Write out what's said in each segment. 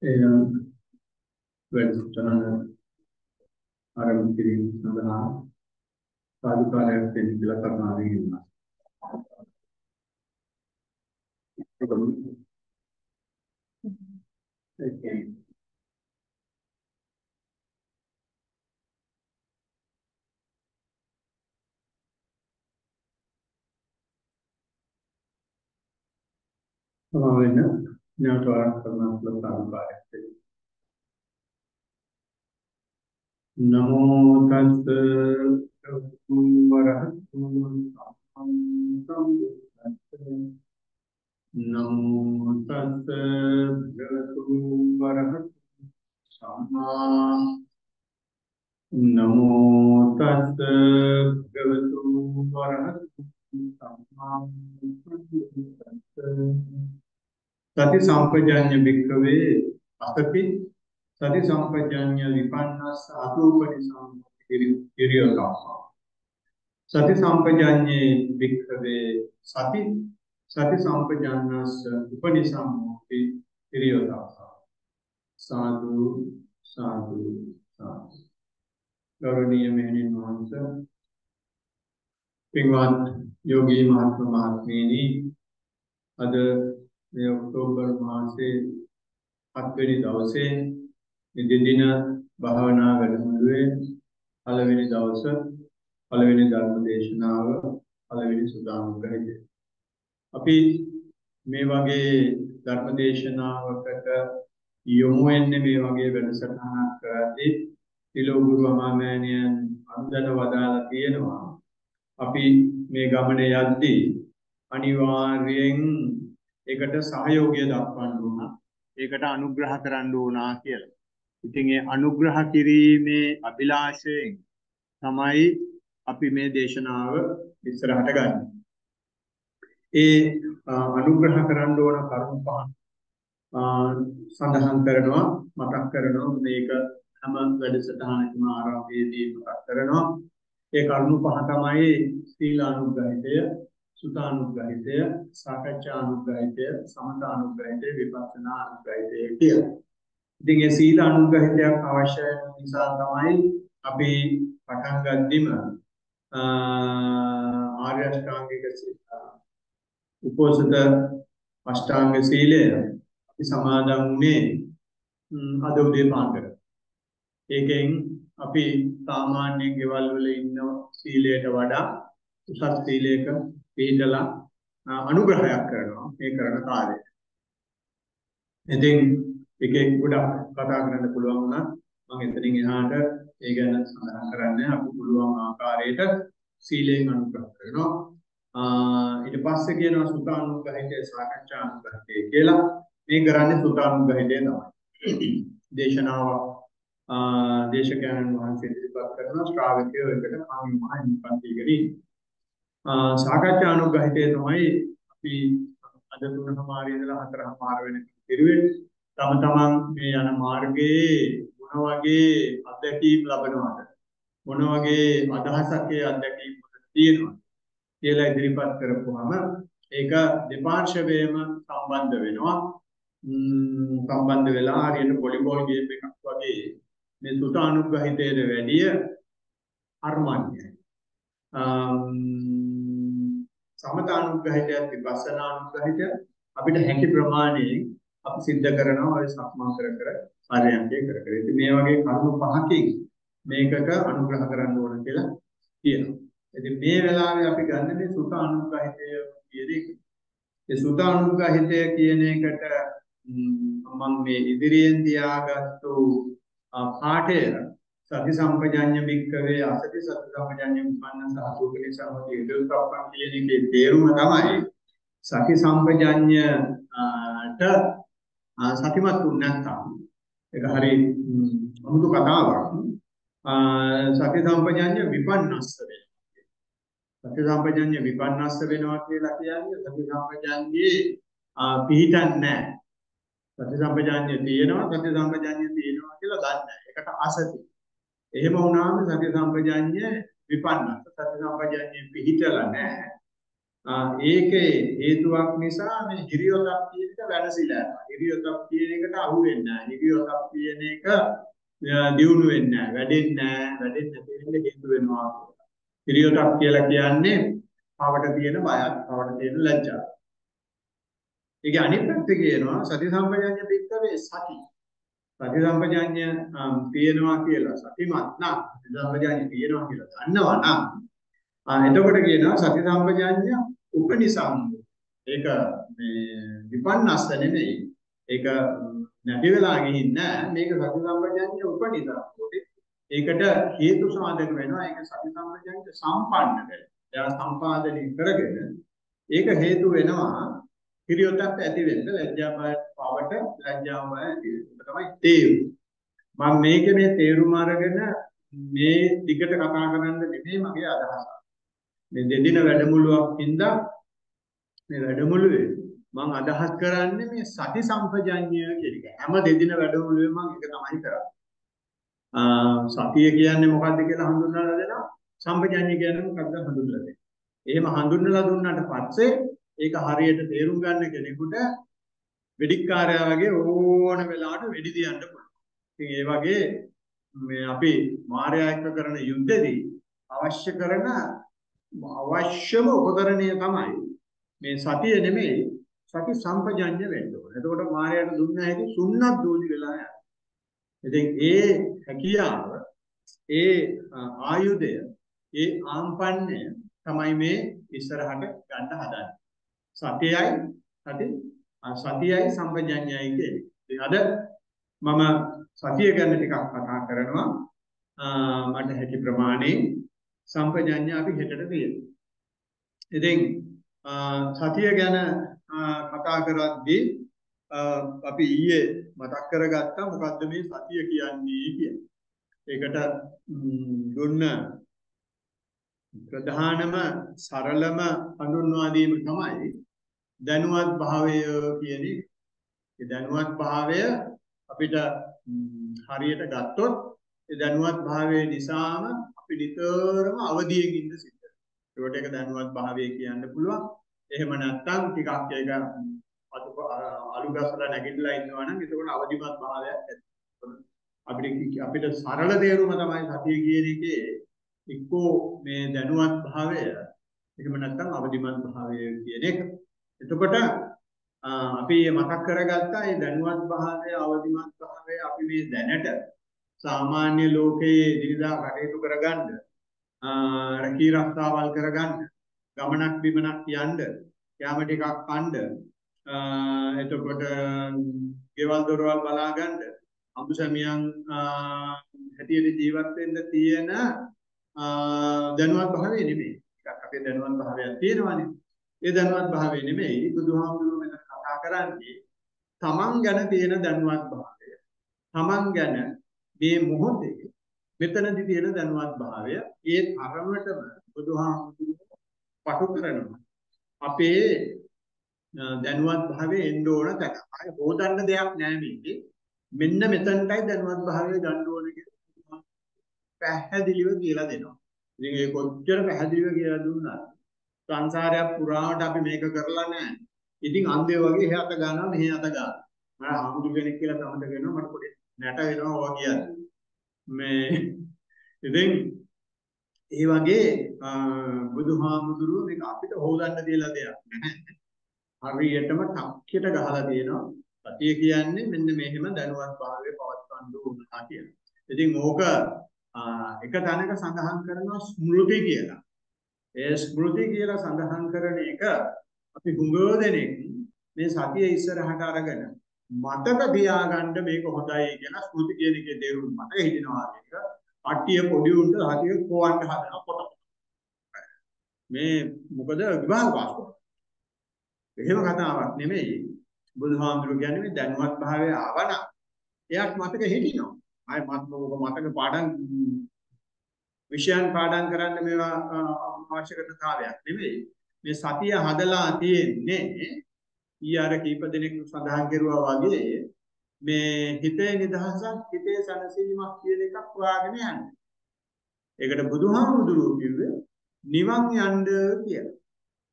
එනම් වැඩසටහන ආරම්භ කිරීම සඳහා සාදුකාරයක් දෙන්න කියලා කරුණාවෙන් ඉල්ලනවා. ඒකයි. සමාවෙන්න නැවත ආරම්භ කරන සාදුකාරයක් දෙන්න. නමෝ තස්ස භගවතු වරහතු සම්බුද්දස්ස නමෝ තස්ස භගවතු වරහතු සම්මා නමෝ තස්ස භගවතු වරහතු සම්මා සති සම්පජාඤ්ඤ භික්ඛවේ අසති සති සම්පජාඤ්ඤ විපන්නස්ස අතෝපනි සම්පිරියෝතම සති සම්පජාඤ්ඤේ භික්ඛවේ සති සති සම්පජාඤ්ඤස්ස උපනිසම්මෝපි පිරියෝතම සාදු සාදු සාදු ගෞරවනීය මෙහෙණින් වහන්සේ පින්වත් යෝගී මහත්මයා මහත්මියනි අද මේ ඔක්තෝබර් මාසයේ 7 වෙනි දවසේ නිදින භාවනා වැඩමුළුවේ පළවෙනි දවස පළවෙනි ධර්ම දේශනාව පළවෙනි සුදානුග්‍රහය. අපි මේ වගේ ධර්ම දේශනාවකට යොමු වෙන්නේ මේ වගේ වැඩසටහනක් කරද්දී තිලෝ ගුරු අමාමෑණියන් අන්දන වදාලා තියෙනවා. අපි මේ ගමනේ යද්දී අනිවාර්යයෙන් ඒකට සහයෝගය දක්වන්න ඕන. ඒකට අනුග්‍රහ කරන්න ඕනා කියලා. ඉතින් ඒ අනුග්‍රහ කිරීමේ අභිලාෂයෙන් තමයි අපි මේ දේශනාව ඉස්සරහට ගන්න. ඒ අනුග්‍රහ කරන්න ඕන කරුණු පහ සඳහන් කරනවා මතක් කරනවා මේක හැම වැඩසටහනකම ආරම්භයේදී මතක් කරනවා. ඒ කරුණු පහ තමයි සීලානුග්‍රහිතය, සුතානුග්‍රහිතය, සාකච්ඡානුග්‍රහිතය, සමතානුග්‍රහිතය, විපස්සනානුග්‍රහිතය කියලා. ඉතින් මේ සීලානුග්‍රහිතයක් අවශ්‍ය නිසා තමයි අපි පටන් ගන්නෙම ආර්ය අෂ්ටාංගික උපෝසත අෂ්ටාංග සීලය අපි සමාදන් වුණේ අද උදේ පාන්දර. ඒකෙන් අපි සාමාන්‍ය ගෙවල් වල ඉන්න සීලයට වඩා උසස් සීලයක පිළිදලා අනුග්‍රහයක් කරනවා මේ කරන කාර්යය. ඉතින් එකෙක් ගොඩක් කතා කරන්න පුළුවන් වුණා. මම එතනින් එහාට ඒ ගැන සඳහන් කරන්නේ අපි පුළුවන් ආකාරයට සීලයෙන් අනුග්‍රහ කරනවා. ඊට පස්සේ කියනවා සුතානුග්‍රහිතය, සාකච්ඡානුග්‍රහිතය කියලා. මේ කරන්නේ සුතානුග්‍රහිතය තමයි. දේශනාව දේශකයන්න් වහන්සේ ඉදිරිපත් කරන ශ්‍රාවකයෝ එකට අනුමත දීගෙන සාකච්ඡානුග්‍රහිතය තමයි අපි අද 3:00 ඉඳලා 4:00 වෙනකම් පිරුවේ. තම තමන් මේ යන මාර්ගයේ මොන වගේ අත්දැකීම් ලබනවද, මොන වගේ අදහසක් ඒ අත්දැකීම් වල තියෙනවද කියලා ඉදිරිපත් කරපුවාම ඒක දෙපාර්ශ්වයේම සම්බන්ධ වෙනවා. සම්බන්ධ වෙලා හරියට වොලිබෝල් ගේම් එකක් වගේ මේ සුතානුග්‍රහිතයට වැඩිය අර්මණ්‍යයි. සමතානුග්‍රහිතයත් විපස්සනානුග්‍රහිතය අපිට හැකි ප්‍රමාණයෙන් අපි සිද්ධ කරනවා ඔය සක්මන් කර කර පරයන්කේ කර කර. ඉතින් මේ වගේ කරුණු පහකින් මේකට අනුග්‍රහ කරන්න ඕන කියලා කියනවා. ඉතින් මේ වෙලාවේ අපි ගන්න මේ සුතානුග්‍රහිතය කියන එක. ඒ සුතානුග්‍රහිතය කියන එකට මම මේ ඉදිරියෙන් තියාගත්තු පාඨය සති සම්පජාඤ්ඤ භික්ඛවේ අසති සති සම්පජාඤ්ඤ උපන්න සාධුකේ සමති යදුප්පං කියන එකේ තේරුම තමයි සති සම්පජාඤ්ඤට සතිමත් වුණ නැත්නම් ඒක හරි අමුතු කතාවක්. සති සම්පජාඤ්ඤ විපන්නස්ස වෙනවා. සති සම්පජාඤ්ඤ විපන්නස්ස වෙනවා කියලා කියන්නේ සති සම්පජාඤ්ඤේ පිහිටන්නේ නැහැ. සති සම්පජාඤ්ඤය තියෙනවා, සති සම්පජාඤ්ඤය තියෙනවා කියලා දන්නේ නැහැ. ඒකට අසති. එහෙම වුණාම සති සම්පජාඤ්ඤය විපන්නස්ස. සති සම්පජාඤ්ඤය පිහිටලා නැහැ. ඒකේ හේතුවක් නිසා මේ හිරියොතක් කියන එක වෙනසිලා යනවා. හිරියොතක් කියන එකට අහු වෙන්නේ නැහැ. හිරියොතක් කියන එක දියුණු වෙන්නේ නැහැ. වැඩෙන්නේ නැහැ. වැඩෙන්නේ නැති වෙන්න හේතු වෙනවා. හිරියොතක් කියලා කියන්නේ පවට තියෙන බයක්, පවට තියෙන ලැජ්ජාව. ඒක අනිත් පැත්ත කියනවා සති සම්පජාඤ්ඤ පිටකවේ සති. සති සම්පජාඤ්ඤ තියෙනවා කියලා සතිමත් නම් සති සම්පජාඤ්ඤ තියෙනවා කියලා දන්නවා නම් එතකොට කියනවා සති සම්පජාඤ්ඤ උපනිසම්. ඒක මේ විපන්නස්ස නෙමෙයි. ඒක නැති වෙලා ගිහින් නෑ. මේක සති සම්පජාඤ්ඤ උපනිසම්. ඒකට හේතු සාධක වෙනවා. ඒක සති සම්පජාඤ්ඤ සම්පන්න කරගන්න. එයා සම්පාදනය කරගෙන ඒක හේතු වෙනවා හිරියොතක් ඇති වෙන්න ලැජ්ජා බය පවට ලැජ්ජා බය ඇති වෙන. ඒක තමයි තේරුම. මම මේකේ මේ තේරුම අරගෙන මේ දිගට කතා කරන්න නෙමෙයි මගේ අදහස. මේ දෙදින වැඩමුළුවක් හින්දා මේ වැඩමුළුවේ මම අදහස් කරන්නේ මේ සති සම්පජඤ්ඤය කියන එක. හැම දෙදින වැඩමුළුවේ මම ඒක තමයි කරන්නේ. සතිය කියන්නේ මොකක්ද කියලා හඳුන්වලා දෙනවා. සම්පජඤ්ඤය කියන්නේ මොකක්ද හඳුන්වලා දෙනවා. එහෙම හඳුන්වලා දුන්නාට පස්සේ ඒක හරියට තේරුම් ගන්න කෙනෙකුට වෙඩික්කාරයා වගේ ඕන වෙලාවට වෙඩි දියන්න පුළුවන්. ඉතින් ඒ වගේ මේ අපි මායя එක්ක කරන යුද්ධෙදී අවශ්‍ය කරන අවශ්‍යම උපකරණය තමයි මේ සතිය නෙමෙයි සති සම්පජඤ්ඤ වෙන්න ඕනේ. එතකොට මායයට දුන්න හැටි සුන්නත් දෝලි වෙලා යනවා. ඉතින් ඒ හැකියාව ඒ ආයුධය ඒ ආම්පන්නය තමයි මේ ඉස්සරහට ගන්න හදන්නේ. සතියයි සම්පජඤ්ඤයයි කියන්නේ. ඉතින් අද මම සතිය ගැන ටිකක් කතා කරනවා. මට හැකි ප්‍රමාණයෙන් සම්පජඤ්ඤය අපි හෙටට තියෙනවා. ඉතින් සතිය ගැන කතා කරද්දී අපි ඊයේ මතක් කරගත්තා මොකද්ද මේ සතිය කියන්නේ කියලා. ඒකට දුන්න ප්‍රධානම සරලම හඳුන්වා දීම තමයි දැනුවත් භාවය කියන එක. ඒ දැනුවත් භාවය අපිට හරියට ගත්තොත් ඒ දැනුවත් භාවය නිසාම අපි නිතරම අවදියෙන් ඉන්න සිද්ධ වෙනවා. ඒකට ඒක දැනුවත් භාවය කියන්න පුළුවන්. එහෙම නැත්නම් ටිකක් ඒක අලු ගසලා නැගිටලා ඉන්නවා නම් ඒකට අවදිමත් භාවයක් ඇති වෙනවා. අපිට සරල තේරුම තමයි සතිය කියන එකේ එක්කෝ මේ දැනුවත් භාවය එහෙම නැත්නම් අවදිමත් භාවය කියන එක. එතකොට අපි මතක් කරගත්තා මේ දැනුවත් භාවය අවදිමත් භාවය අපි මේ දැනට සාමාන්‍ය ලෝකයේ දිනදා කටයුතු කරගන්න රැකී රක්ෂාවල් කරගන්න ගමනක් බිමනක් යන්න යාම ටිකක් කන්න එතකොට ගෙවල් දොරවල් බලා ගන්න අඹසමියන් හැටියට ජීවත් වෙන්න තියෙන දැනුවත් භාවය නෙමෙයි. ටිකක් අපේ දැනුවත් භාවයක් තියෙනවානේ. ඒ දැනුවත් භාවය නෙමෙයි බුදුහාමුදුරුවෝ මෙතන කතා කරන්නේ තමන් ගැන තියෙන දැනුවත් භාවය. තමන් ගැන මේ මොහොතේ මෙතනදී තියෙන දැනුවත් භාවය ඒ තරමටම බුදුහාමුදුරුවෝ පටු කරනවා. අපේ දැනුවත් භාවය එන්න ඕන තැන. ආයේ හොදන්න දෙයක් නැහැ මේකේ. මෙන්න මෙතනටයි දැනුවත් භාවය ගන්න ඕනේ කියලා පැහැදිලිව කියලා දෙනවා. ඉතින් ඒ කොච්චර පැහැදිලිව කියලා දුන්නා සංසාරය පුරාවට අපි මේක කරලා නැහැ. ඉතින් අන්දේ වගේ එහාට ගන්නවා මෙහි අත ගන්නවා. මම හමුදු කෙනෙක් කියලා තමත කියනවා මට පොඩි නැට වෙනවා ඔය කියන්නේ. මේ ඉතින් ඒ වගේ බුදුහාමුදුරුවෝ මේක අපිට හොදන්න දෙලා දෙයක් නැහැ. හරියටම ටක්කියට ගහලා තියෙනවා. සතිය කියන්නේ මෙන්න මෙහෙම දැනුවත් භාවයේ පවත්වන්න ඕනවා කියලා. ඉතින් ඕක එක තැනක සඳහන් කරනවා ස්මෘති කියලා. ඒ ස්මෘති කියලා සඳහන් කරන එක අපි හුඟව දෙනෙක් මේ සතිය ඉස්සරහට අරගෙන මතක තියාගන්න මේක හොඳයි කියලා ස්මෘති කියන එකේ තේරුම මතක හිටිනවා කියන එක. අට්ටිය පොඩි උන්ට සතිය කොවන්න හදනවා කොට. මේ මොකද විභාග පාස් කරනවා. එහෙම කතාවක් නෙමෙයි. බුදුහාමුදුරුවෝ කියන්නේ මේ දැනුවත් භාවය ආවනම් එයාට මතක හිටිනවා. ආයි මතක පාඩම් විෂයන් පාඩම් කරන්න මේවා අවශ්‍ය කරන කාර්යයක් නෙමෙයි. මේ සතිය හදලා තියෙන්නේ ඊයර කීප දෙනෙක් සඳහන් කරුවා වගේ මේ හිතේ නිදහසක් හිතේ සනසීමක් කියන එකක් හොයාගෙන යන්නේ. ඒකට බුදුහාමුදුරුවෝ කිව්වේ නිවන් යන්න කියලා.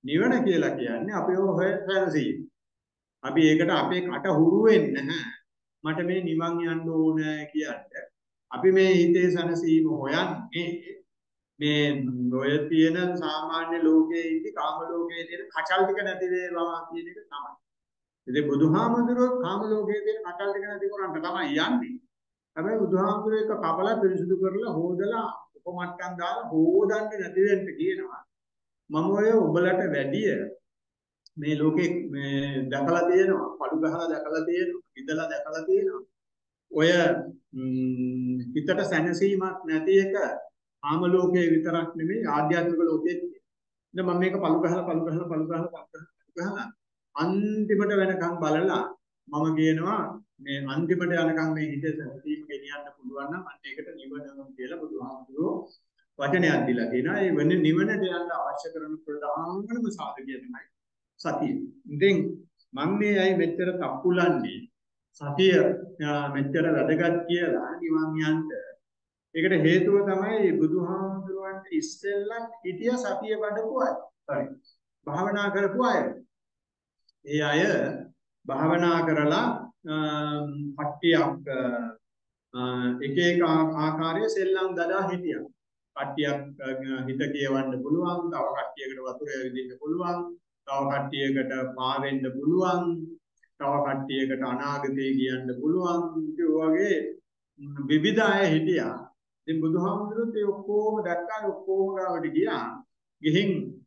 නිවන කියලා කියන්නේ අපි ඔය සැනසීම. අපි ඒකට අපේ කට හුරු වෙන්නේ නැහැ. මට මේ නිවන් යන්න ඕන කියන්නේ. අපි මේ හිතේ සැනසීම හොයන්නේ මේ ඔය තියෙන සාමාන්‍ය ලෝකයේ ඉඳි කාම ලෝකයේ තියෙන කචල් ටික නැති වේවා කියන එක තමයි. ඉතින් බුදුහාමුදුරුවෝ කාම ලෝකයේ තියෙන කචල් ටික නැති කරන්න තමයි යන්නේ. හැබැයි බුදුහාමුදුරුවෝ එක කපලා පිරිසුදු කරලා හොදලා උපමට්ටම් දාලා හොදන්න නැති වෙන්න කියනවා. මම ඔය ඔබලට වැඩිය මේ ලෝකේ මේ දැකලා තියෙනවා, පඩු ගහලා දැකලා තියෙනවා, ඉඳලා දැකලා තියෙනවා. ඔය හිතට සැනසීමක් නැති එක ආම ලෝකයේ විතරක් නෙමෙයි ආධ්‍යාත්මික ලෝකෙත්. දැන් මම මේක පළු ගහලා අන්තිමට වෙනකන් බලලා මම කියනවා මේ අන්තිමට යනකන් මේ හිතේ සැනසීම ගෙනියන්න පුළුවන් නම් අන්න ඒකට නිවනම කියලා බුදුහාමුදුරුවෝ වචනයක් දීලා තියෙනවා. ඒ වෙන්නේ නිවනට යන්න අවශ්‍ය කරන ප්‍රධානම සාධකය තමයි සතිය. ඉතින් මම මේ ඇයි මෙච්චර තප්පුලන්නේ සතිය මෙච්චර වැදගත් කියලා නිවන් යන්න. ඒකට හේතුව තමයි බුදුහාමුදුරුවන්ට ඉස්සෙල්ලා හිටිය සතිය වඩපු අය. හරි. භාවනා කරපු අය. ඒ අය භාවනා කරලා කට්ටියක් එක එක ආකාරයේ සෙල්ලම් දලා හිටියා. කට්ටියක් හිත කියවන්න පුළුවන්, තව කට්ටියකට වතුර විදින්න පුළුවන්, තව කට්ටියකට පාවෙන්න පුළුවන්, තව කට්ටියකට අනාගතේ කියන්න පුළුවන්. ඒ වගේ විවිධ අය හිටියා. ඉතින් බුදුහාමුදුරුවෝ ඒ ඔක්කොම දැක්කා, ඔක්කොම ගාවට ගියා. ගිහින්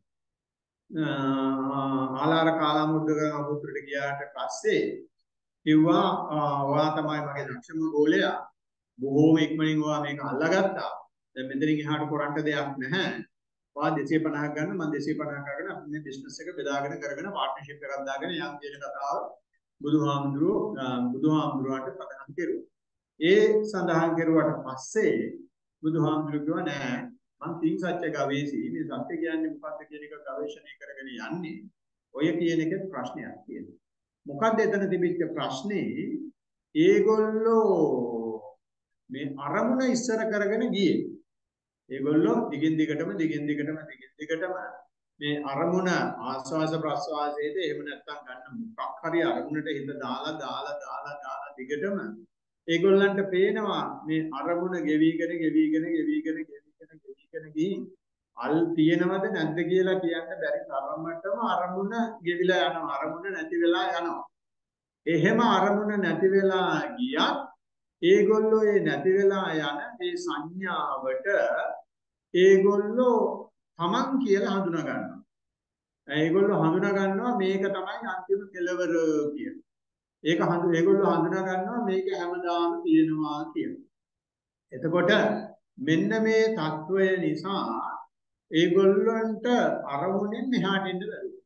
ආලාර කාලාමුද්දක අමුද්‍රට ගියාට පස්සේ කිව්වා ඔයා තමයි මගේ ලක්ෂම ගෝලයා. බොහෝම ඉක්මනින් ඔයා මේක අල්ලගත්තා. දැන් මෙතනින් එහාට කරන්න දෙයක් නැහැ. ඔයා 250ක් ගන්න, මම 250ක් අරගෙන අපි මේ බිස්නස් එක බෙදාගෙන කරගෙන පාර්ට්නර්ෂිප් එකක් දාගෙන යම් කියන කතාව බුදුහාමුදුරුවන්ට පදනම් කෙරුවා. ඒ සඳහන් කෙරුවට පස්සේ බුදුහාමුදුරුවෝ කිව්වා නෑ මම තින් සත්‍ය ගවේෂී මේ සත්‍ය කියන්නේ මොකක්ද කියන එක ගවේෂණය කරගෙන යන්නේ. ඔය කියන එකේ ප්‍රශ්නයක් තියෙනවා. මොකක්ද එතන තිබිච්ච ප්‍රශ්නේ? ඒගොල්ලෝ මේ අරමුණ ඉස්සර කරගෙන ගියේ. ඒගොල්ලෝ දිගින් දිගටම මේ අරමුණ ආස්වාස ප්‍රස්වාසයේද එහෙම නැත්නම් ගන්න මොකක් හරි අරමුණට හිත දාලා දිගටම ඒගොල්ලන්ට පේනවා මේ අරමුණ ගෙවිගෙන ගිහින් අල් තියෙනවද නැද්ද කියලා කියන්න බැරි තරමටම අරමුණ ගෙවිලා යනවා. අරමුණ නැති වෙලා යනවා. එහෙම අරමුණ නැති වෙලා ගියත් ඒගොල්ලෝ ඒ නැති වෙලා යන මේ සංඥාවට ඒගොල්ලෝ තමන් කියලා හඳුනා ගන්නවා. ඒගොල්ලෝ හඳුනා ගන්නවා මේක තමයි අන්තිම කෙලවර කියලා. ඒගොල්ලෝ හඳුනා ගන්නවා මේක හැමදාම තියෙනවා කියලා. එතකොට මෙන්න මේ தত্ত্বය නිසා ඒගොල්ලන්ට අරමුණෙන් මෙහාට එන්න බැහැ.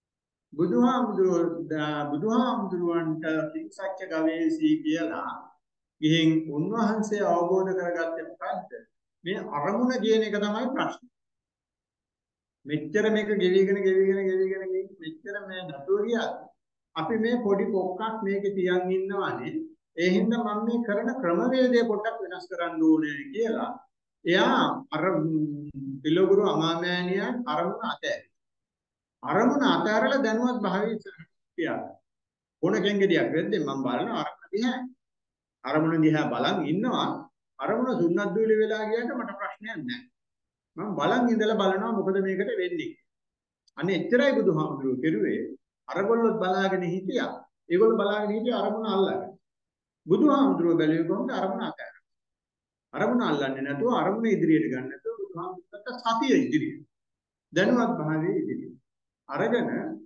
බුදුහාමුදුරුවන්ට සත්‍ය ගවේෂී කියලා ගිහින් උන්වහන්සේ අවබෝධ කරගත්තේ මොකද්ද? මේ අරමුණ කියන එක තමයි ප්‍රශ්නේ. මෙච්චර මේක ගෙවිගෙන මෙච්චර මේ නතුව ගියත් අපි මේ පොඩි පොක්කක් මේකේ තියන් ඉන්නවානේ. ඒ හින්දා මම මේ කරන ක්‍රමවේදය පොඩ්ඩක් වෙනස් කරන්න ඕනේ කියලා එයා අර පිළගුරු අමාමෑණියන් අරමුණ අතෑරි. අරමුණ අතෑරලා දැනුවත් භාවයේ ඉස්සරහට ඕන කෙන්ගෙඩියක් වෙද්දී මම බලන අරමුණ දිහා බලන් ඉන්නවා. අරමුණ සුන්නත් දූලි වෙලා ගියාට මට ප්‍රශ්නයක් නැහැ. මම බලන් ඉඳලා බලනවා මොකද මේකට වෙන්නේ. අනේ එච්චරයි බුදුහාමුදුරුවෝ කෙරුවේ. අරගොල්ලොත් බලාගෙන හිටියා. ඒගොල්ලෝ බලාගෙන හිටියා අරමුණ අල්ලගෙන. බුදුහාමුදුරුවෝ බැලුවේ කොහොමද අරමුණ අතෑරලා. අරමුණ අල්ලන්නේ නැතුව අරමුණ ඉදිරියට ගන්න නැතුව බුදුහාමුදුරුවෝ සතිය ඉදිරියට. දැනුවත් භාවයේ ඉදිරියට. අරගෙන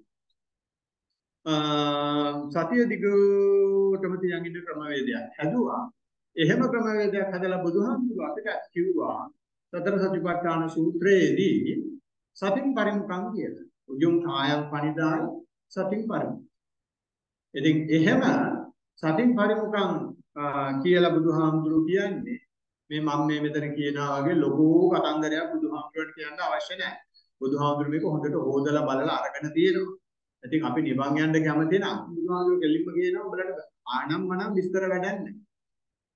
සතිය දිගටම තියන් ඉන්න ක්‍රමවේදයක් හැදුවා. එහෙම ක්‍රමවේදයක් හදලා බුදුහාමුදුරුවෝ අපිට කිව්වා සතර සතිපට්ඨාන සූත්‍රයේදී සතින් පරිමුඛං කියලා. උජුම් කායං පනිදාය සතින් පරිමුඛ. ඉතින් එහෙම සතින් පරිමුඛං කියලා බුදුහාමුදුරුවෝ කියන්නේ මේ මම මේ මෙතන කියනවා වගේ ලොකු කතන්දරයක් බුදුහාමුදුරුවන්ට කියන්න අවශ්‍ය නැහැ. බුදුහාමුදුරුවෝ මේක හොඳට හොදලා බලලා අරගෙන තියෙනවා. ඉතින් අපි නිවන් යන්න කැමති නම් බුදුහාමුදුරුවෝ කෙලින්ම කියනවා උඹලට ආනම්මනම් විස්තර වැඩක් නැහැ.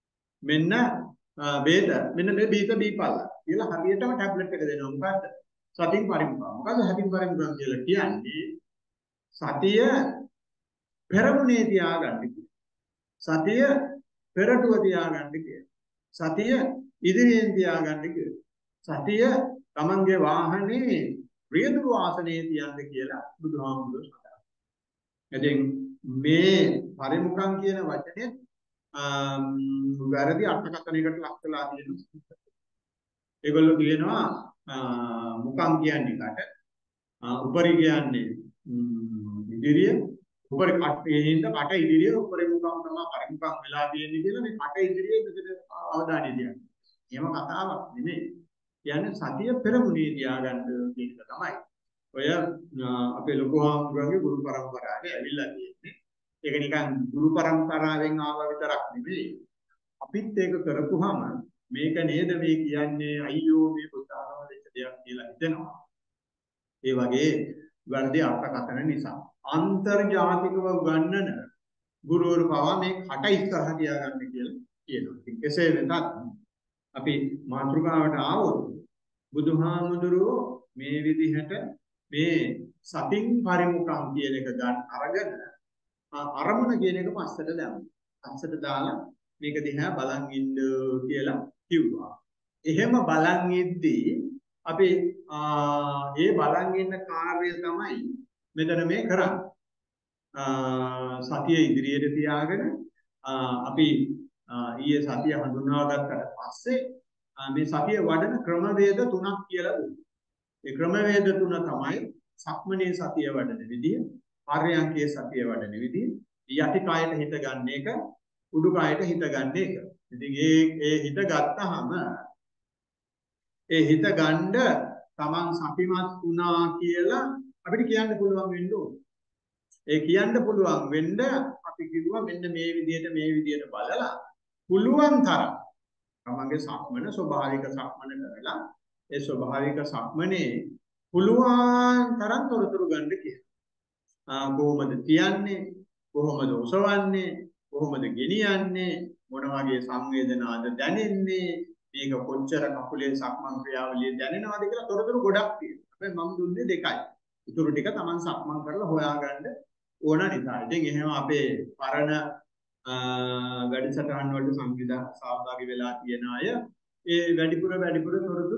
මෙන්න බේද මෙන්න මේ බීත බීපල්ලා කියලා හරියටම ටැබ්ලට් එක දෙනවා. මොකද්ද? සතින් පරිමුඛං. මොකද සතින් පරිමුඛං කියලා කියන්නේ සතිය පෙරමුණේ තියාගන්න කියලා. සතිය පෙරටුව තියාගන්න කියලා. සතිය ඉදිරියෙන් තියාගන්න කියලා. සතිය තමන්ගේ වාහනේ රියදුරු ආසනයේ තියන්න කියලා බුදුහාමුදුරුවෝ සඳහන්. ඉතින් මේ පරිමුඛං කියන වචනේ වැරදි අර්ථකථනයකට ලක් වෙලා තියෙනවා. ඒගොල්ලෝ කියනවා මුඛං කියන්නේ කට, උපරි කියන්නේ ඉදිරිය, උපරි කටේින්ද කට ඉදිරිය උපරි මුඛං තමයි පරිමුඛං වෙලා තියෙන්නේ කියලා මේ කට ඉදිරියේ මෙතන අවධානය දියන්නේ. එහෙම කතාවක් නෙමෙයි. කියන්නේ සතිය පෙරමුණේ තියාගන්න කියන එක තමයි. ඔය අපේ ලොකු හාමුදුරන්ගේ ගුරු පරම්පරාවේ ඇවිල්ලා තියෙන්නේ. ඒක නිකන් ගුරු පරම්පරාවෙන් ආව විතරක් නෙමෙයි. අපිත් ඒක කරපුවාම මේක නේද මේ කියන්නේ අයියෝ මේ පුතාරම දෙක දෙයක් කියලා හිතෙනවා. ඒ වගේ වැරදි අර්ථකථන නිසා අන්තර්ජාතිකව උගන්වන ගුරුවරු පවා මේ කට ඉස්සරහ තියාගන්න කියලා කියනවා. ඉතින් කෙසේ වෙතත් අපි මාතෘකාවට ආවොත් බුදුහාමුදුරුවෝ මේ විදිහට මේ සතින් පරිමුඛං කියන එක ගන්න අරගෙන අරමුණ කියන එක පස්සට දැම්මා. පස්සට දාලා මේක දිහා බලන් ඉන්න කියලා කිව්වා. එහෙම බලන් ඉද්දී අපි ඒ බලන් ඉන්න කාර්යය තමයි මෙතන මේ කරන්නේ. සතිය ඉදිරියට තියාගෙන අපි ඊයේ සතිය හඳුනාගත්තට පස්සේ මේ සතිය වඩන ක්‍රමවේද තුනක් කියලා දුන්නා. ඒ ක්‍රමවේද තුන තමයි සක්මනේ සතිය වඩන විදිය, පර්යංකයේ සතිය වඩන විදිය, යටි කායට හිත ගන්න එක, උඩු කායට හිත ගන්න එක. ඉතින් ඒ හිත ගත්තාම ඒ හිත ගන්න තමන් සතිමත් වුණා කියලා අපිට කියන්න පුළුවන් වෙන්න ඕනේ. ඒ කියන්න පුළුවන් වෙන්න අපි කිව්වා මෙන්න මේ විදියට බලලා පුළුවන් තරම් තමන්ගේ සක්මන ස්වභාවික සක්මන කරලා ඒ ස්වභාවික සක්මනේ පුළුවන් තරම් තොරතුරු ගන්න කියලා. කොහොමද තියන්නේ? කොහොමද ඔසවන්නේ? කොහොමද ගෙනියන්නේ? මොන වගේ සංවේදනාද දැනෙන්නේ? මේක කොච්චර කකුලේ සක්මන් ක්‍රියාවලිය දැනෙනවද කියලා තොරතුරු ගොඩක් තියෙනවා. හැබැයි මම දුන්නේ දෙකයි. ඊටු ටික තමන් සක්මන් කරලා හොයාගන්න ඕන නිසා. ඉතින් එහෙම අපේ පරණ වැඩසටහන් වලට සහභාගී වෙලා තියෙන අය ඒ වැඩිපුර තොරතුරු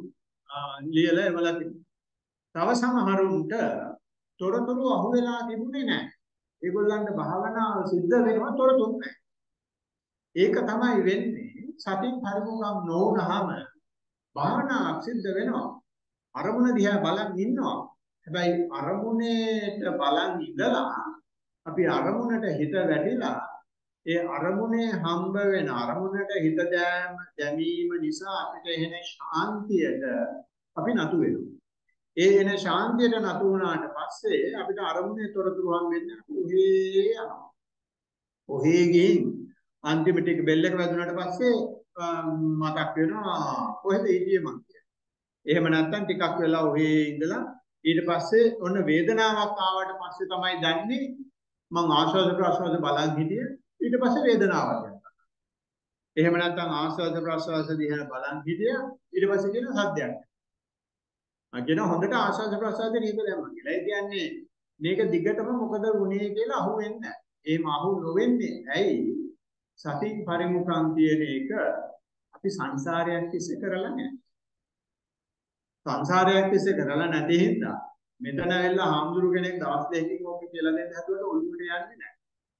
ලියලා එවලා තිබුණා. තව සමහරුන්ට තොරතුරු අහු වෙලා තිබුණේ නැහැ. ඒගොල්ලන්ට භාවනාව සිද්ධ වෙනවා තොරතුරු නැහැ. ඒක තමයි වෙන්නේ සතින් පරිමුඛම් නොවුනහම භාවනාවක් සිද්ධ වෙනවා. අරමුණ දිහා බලන් ඉන්නවා. හැබැයි අරමුණේට බලන් ඉඳලා අපි අරමුණට හිත වැටිලා ඒ අරමුණේ හම්බ වෙන අරමුණට හිත දැමීම නිසා අපිට එන ශාන්තියට අපි නතු වෙනවා. ඒ එන ශාන්තියට නතු වුණාට පස්සේ අපිට අරමුණේ තොරතුරු හම්බෙන්නේ ඔහේ යනවා. ඔහේ ගින් අන්තිමට එක බෙල් එක වැදුනට පස්සේ මතක් වෙනවා කොහෙද හිටියේ මං කියලා. එහෙම නැත්නම් ටිකක් වෙලා ඔහේ ඉඳලා ඊට පස්සේ ඔන්න වේදනාවක් ආවට පස්සේ තමයි දන්නේ මං ආශ්වාස ප්‍රශ්වාස බලන් හිටියේ. ඊට පස්සේ වේදනාවක් යනවා. එහෙම නැත්නම් ආශ්වාස ප්‍රශ්වාස දිහා බලන් හිටියා. ඊට පස්සේ කියන සද්දයක්. කියන හොඳට ආශ්වාස ප්‍රශ්වාසයේ හිත දැම්මා කියලා. ඒ කියන්නේ මේක දිගටම මොකද වුනේ කියලා අහුවෙන්නේ නැහැ. එහෙම අහු නොවෙන්නේ ඇයි? සතින් පරිමුඛං කියන එක අපි සංසාරයක් තිස්සේ කරලා නැහැ. සංසාරයක් තිස්සේ කරලා නැති හින්දා මෙතන ඇවිල්ලා හාමුදුරු කෙනෙක් දවස් දෙකකින් ඕක කියලා දෙන්න හැදුවට ඔළුවට යන්නේ නැහැ.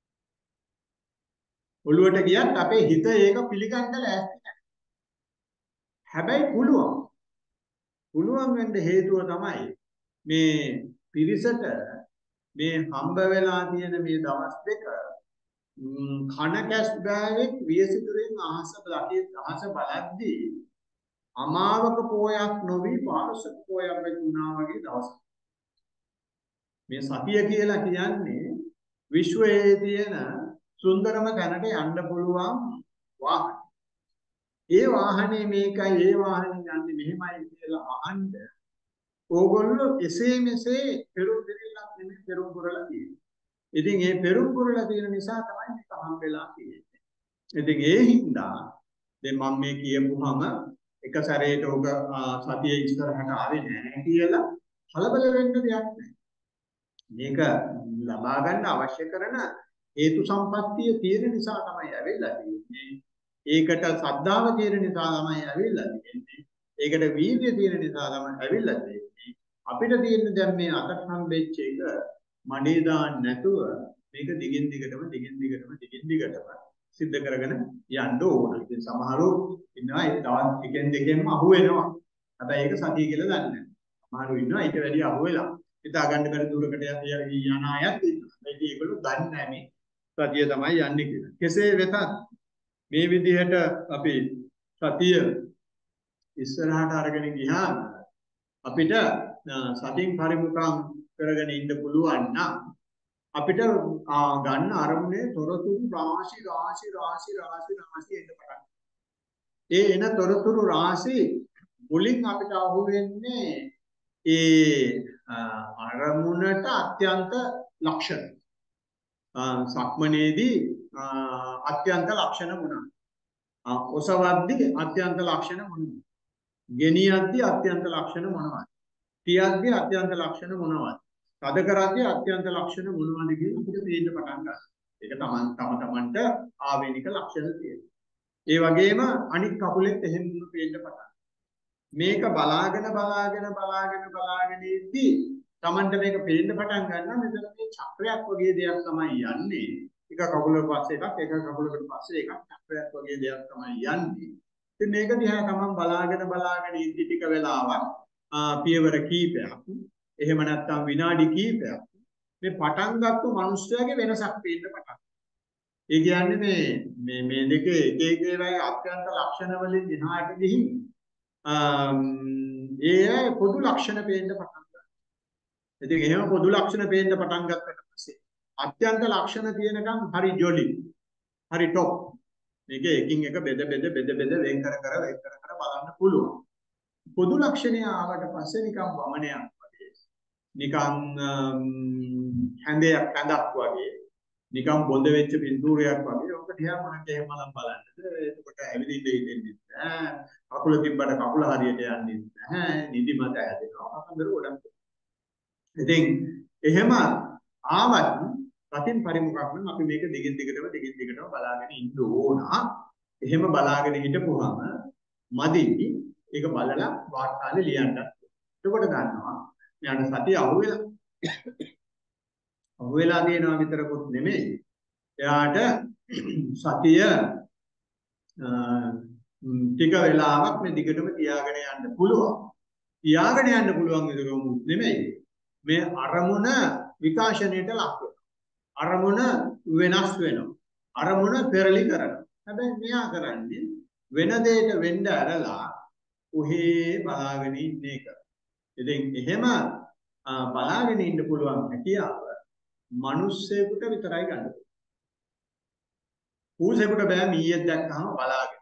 ඔළුවට ගියත් අපේ හිත ඒක පිළිගන්න ලෑස්ති නැහැ. හැබැයි පුළුවන් වෙන්න හේතුව තමයි මේ පිරිසට මේ හම්බ වෙලා තියෙන මේ දවස් දෙක කන කැස් බෑවෙක් වියසිතුරෙන් අහස බලද්දී අමාවක පෝයක් නොවි පාරසක පෝයක් වෙුණා වගේ දවසක්. මේ සතිය කියලා කියන්නේ විශ්වයේ තියෙන සුන්දරම තැනට යන්න පුළුවන් වාහන. ඒ වාහනේ මේකයි ඒ වාහනේ යන්නේ මෙහෙමයි කියලා අහන්න ඕගොල්ලෝ එසේ මෙසේ පෙරම් දෙවිලක් නෙමෙයි පෙරම් කරලා තියෙන්නේ. ඉතින් මේ පෙරම් කරලා තියෙන නිසා තමයි මේක හම්බෙලා තියෙන්නේ. ඉතින් ඒ හින්දා දැන් මම මේ කියපුවම එක සැරේට ඔබ සතිය ඉස්සරහට ආවේ නැහැ කියලා කලබල වෙන්න දෙයක් නැහැ. මේක ලබා ගන්න අවශ්‍ය කරන හේතු සම්පත්තිය තියෙන නිසා තමයි ඇවිල්ලා තියෙන්නේ. ඒකට ශ්‍රද්ධාව තියෙන නිසා තමයි ඇවිල්ලා තියෙන්නේ. ඒකට වීර්යය තියෙන නිසා තමයි ඇවිල්ලා තියෙන්නේ. අපිට තියෙන දැන් මේ අතට හම්බෙච්ච එක මඩේ දාන්න නැතුව මේක දිගින් දිගටම සිද්ධ කරගෙන යන්න ඕන. ඉතින් සමහරව ඉන්නවා ඒ දවස් එකෙන් දෙකෙන්ම අහු වෙනවා. හැබැයි ඒක සතිය කියලා දන්නේ නැහැ. සමහරව ඉන්නවා ඊට වැඩිය අහු වෙලා. හිතා ගන්න බැරි දුරකට යන අයත් ඉන්නවා. ඒගොල්ලෝ දන්නේ නැහැ මේ සතිය තමයි යන්නේ කියලා. කෙසේ වෙතත් මේ විදිහට අපි සතිය ඉස්සරහට අරගෙන ගියාම අපිට සතින් පරිමුඛම් කරගෙන ඉන්න පුළුවන් නම් අපිට ගන්න අරමුණේ තොරතුරු රාශි එන්න පටන්. ඒ එන තොරතුරු රාශි මුලින් අපිට අහු වෙන්නේ ඒ අරමුණට අත්‍යන්ත ලක්ෂණ. සක්මනේදී අත්‍යන්ත ලක්ෂණ මොනවාද? ඔසවද්දී අත්‍යන්ත ලක්ෂණ මොනවාද? ගෙනියද්දී අත්‍යන්ත ලක්ෂණ මොනවාද? තියද්දී අත්‍යන්ත ලක්ෂණ මොනවාද? තද කරද්දී අත්‍යන්ත ලක්ෂණ මොනවද කියලා අපිට පේන්න පටන් ගන්නවා. ඒක තමන්ට ආවේනික ලක්ෂණ තියෙනවා. ඒ වගේම අනිත් කකුලෙත් එහෙම පේන්න පටන්. මේක බලාගෙන ඉද්දී තමන්ට මේක පේන්න පටන් ගන්නවා. මෙතන මේ චක්‍රයක් වගේ දෙයක් තමයි යන්නේ. එක කකුලක පස්සේ එකක්, එක කකුලකට පස්සේ එකක් චක්‍රයක් වගේ දෙයක් තමයි යන්නේ. ඉතින් මේක දිහා තමන් බලාගෙන ඉද්දී ටික වෙලාවක් පියවර කීපයක් එහෙම නැත්නම් විනාඩි කිහිපයක් මේ පටන් ගත්ත මිනිස්යාගේ වෙනසක් පේන්න පටන්. ඒ කියන්නේ මේ දෙකේ එක ඒවායේ අත්‍යන්ත ලක්ෂණ වලින් දිහාට ගිහින් ඒ පොදු ලක්ෂණ පේන්න පටන් ගන්නවා. ඉතින් එහෙම පොදු ලක්ෂණ පේන්න පටන් ගත්තට පස්සේ අත්‍යන්ත ලක්ෂණ තියෙනකම් හරි ජොලි. හරි টොප්. මේක එකින් එක බෙද වෙන් කර බලන්න පුළුවන්. පොදු ලක්ෂණය ආවට පස්සේ නිකන් වමනයක් නිකන් හැඳක් වගේ නිකන් බොඳ වෙච්ච පින්තූරයක් වගේ ඔක දිහා මොනක එහෙමනම් බලන්නද එතකොට ඇවිදින්න හිතෙන්නේ නැහැ කකුල තිබ්බට කකුල හරියට යන්නේ නැහැ නිදිමත හැදෙනවා අතඳුර ගොඩක් ඉතින් එහෙම ආවත් රතින් පරිමුඛක් අපි මේක දිගින් දිගටම බලාගෙන ඉන්න ඕන එහෙම බලාගෙන හිටපුවාම මදි ඒක බලලා වාර්තාවේ ලියන්නත් එතකොට ගන්නවා යාට සතිය අහුවෙලා තියෙනවා විතරකුත් නෙමෙයි. එයාට සතිය ටික වෙලාවක් මේ දිගටම තියාගෙන යන්න පුළුවන්. තියාගෙන යන්න පුළුවන් විතරකුත් නෙමෙයි. මේ අරමුණ විකාශනයට ලක් වෙනවා. අරමුණ වෙනස් වෙනවා. අරමුණ පෙරලි කරනවා. හැබැයි මෙයා කරන්නේ වෙන දෙයක වෙන්න ඇරලා ඔහේ බලාගෙන ඉන්න එක. ඉතින් එහෙම බලාගෙන ඉන්න පුළුවන් හැකියාව මිනිස්සෙකුට විතරයි ගන්න. ඌසෙකුට බෑ මීයක් දැක්කම බලාගෙන.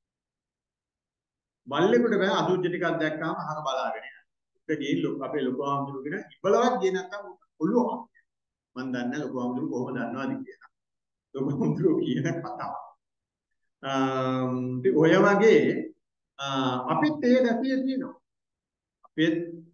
බල්ලෙකුට බෑ අදුජ්ජ ටිකක් දැක්කම අහක බලාගෙන යන්න. ඒක ගිහින් අපේ ලොකු ආම්දුරුගෙන ඉබලවත් ගියේ නැත්තම් ඔළුව. මම දන්නේ ලොකු ආම්දුරු කොහොමද දන්නවද කියලා. ලොකු ආම්දුරු කියන කතාව. ඔය වගේ අපිත් ඒ ගැතිය තියෙනවා. අපිත්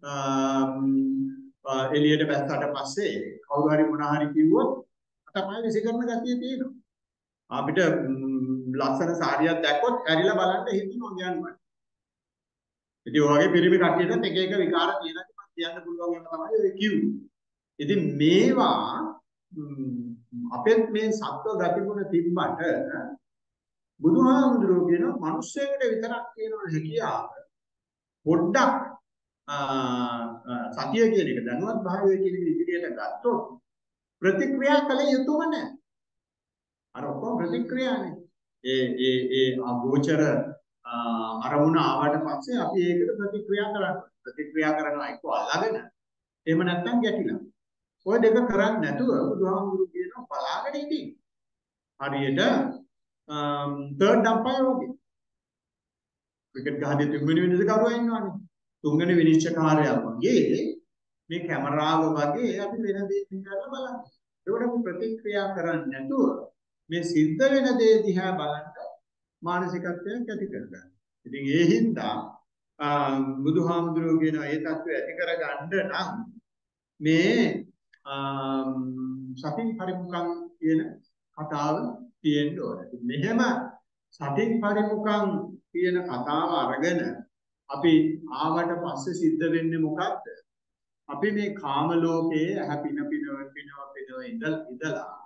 එළියට බැස්සට පස්සේ කවුරු හරි මොන හරි කිව්වොත් තමයි විසිකරන ගතිය තියෙනවා. අපිට ලස්සන සාරියක් දැක්කොත් ඇරිලා බලන්න හිතෙනවා ගියන්මයි. ඉතින් ඔය වගේ පිරිමි කට්ටියට එක විකාර තියෙනවා මම කියන්න පුළුවන් ඒවා තමයි ඔය කිව්වේ. ඉතින් මේවා අපෙත් මේ සත්ව ගතිගුණ තිබ්බට බුදුහාමුදුරුවෝ කියන මිනිස්සෙකුට විතරක් තියෙන හැකියාව පොඩ්ඩක් සතිය කියන එක දැනුවත් භාවය කියන එක ඉදිරියට ගත්තොත් ප්‍රතික්‍රියා කළ යුතුම නැහැ. අර ඔක්කොම ප්‍රතික්‍රියානේ. ඒ අගෝචර අරමුණ ආවට පස්සේ අපි ඒකට ප්‍රතික්‍රියා කරනවා. ප්‍රතික්‍රියා කරනවා එක්ක අල්ලගෙන එහෙම නැත්නම් ගැටිලා. ඔය දෙක කරන්නේ නැතුව බුදුහාමුදුරුවෝ කියනවා බලාගෙන ඉඳී. හරියට third umpire වගේ. ක්‍රිකට් ගහදී තුන්වෙනි විනිශ්චය කරුවා ඉන්නවනේ. තුන්වෙනි විනිශ්චයකාරයා වගේ මේ කැමරාව වගේ අපි වෙන දේ දිහා බලන්න. ඒකට අපි ප්‍රතික්‍රියා කරන්නේ නැතුව මේ සිද්ධ වෙන දේ දිහා බලන්න මානසිකත්වයක් ඇති කරගන්න. ඉතින් ඒ හින්දා බුදුහාමුදුරුවෝ කියන ඒ தත්ත්වය ඇති කරගන්න නම් මේ සතින් පරිමුඛං කියන කතාව තියෙන්න ඕනේ. මෙහෙම සතින් පරිමුඛං කියන කතාව අරගෙන අපි ආවට පස්සේ සිද්ධ වෙන්නේ මොකක්ද? අපි මේ කාම ලෝකයේ ඇහැ පින ඉඳලා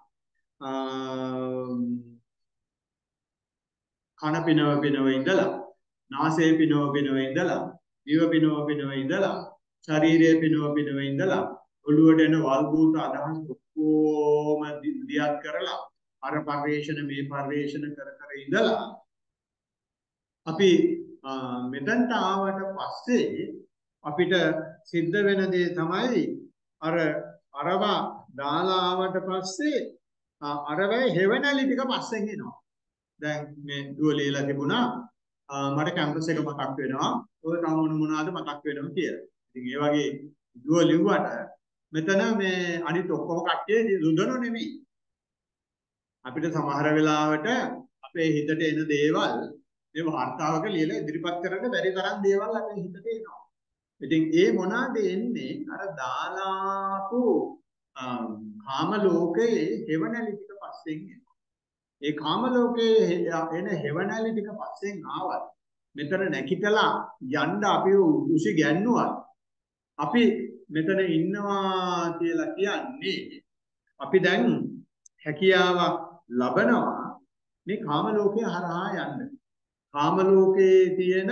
කන පිනව ඉඳලා නාසය පිනව ඉඳලා දිව පිනව ඉඳලා ශරීරය පිනව ඉඳලා ඔළුවට එන වල්බූත අදහස් ඔක්කොම දියත් කරලා අර පරිේශන මේ පරිේශන කර ඉඳලා අපි මෙතනට ආවට පස්සේ අපිට සිද්ධ වෙන දේ තමයි අරවා දාලා ආවට පස්සේ අරවැය හෙවණලි ටික පස්සෙන් එනවා. දැන් මේ දුව ලියලා තිබුණා මට කැම්පස් එක මතක් වෙනවා. ඔය තම මොනවාද මතක් වෙනවා කියලා. ඉතින් ඒ වගේ දුව ලිව්වට මෙතන මේ අනිත් ඔක්කොම කට්ටිය දුඳනෝ නෙමෙයි. අපිට සමහර වෙලාවට අපේ හිතට එන දේවල් මේ වාර්තාවක ලියලා ඉදිරිපත් කරන්න බැරි තරම් දේවල් අපේ හිතට එනවා. ඉතින් ඒ මොනවාද එන්නේ අර දාලාපු කාම ලෝකයේ හෙවණලි ටික පස්සෙන් එනවා. ඒ කාම ලෝකයේ එන හෙවණලි ටික පස්සෙන් ආවත් මෙතන නැකිටලා යන්න අපි උසි ගැන්නුවා. අපි මෙතන ඉන්නවා කියලා කියන්නේ අපි දැන් හැකියාවක් ලබනවා මේ කාම ලෝකයේ හරහා යන්න. කාම ලෝකයේ තියෙන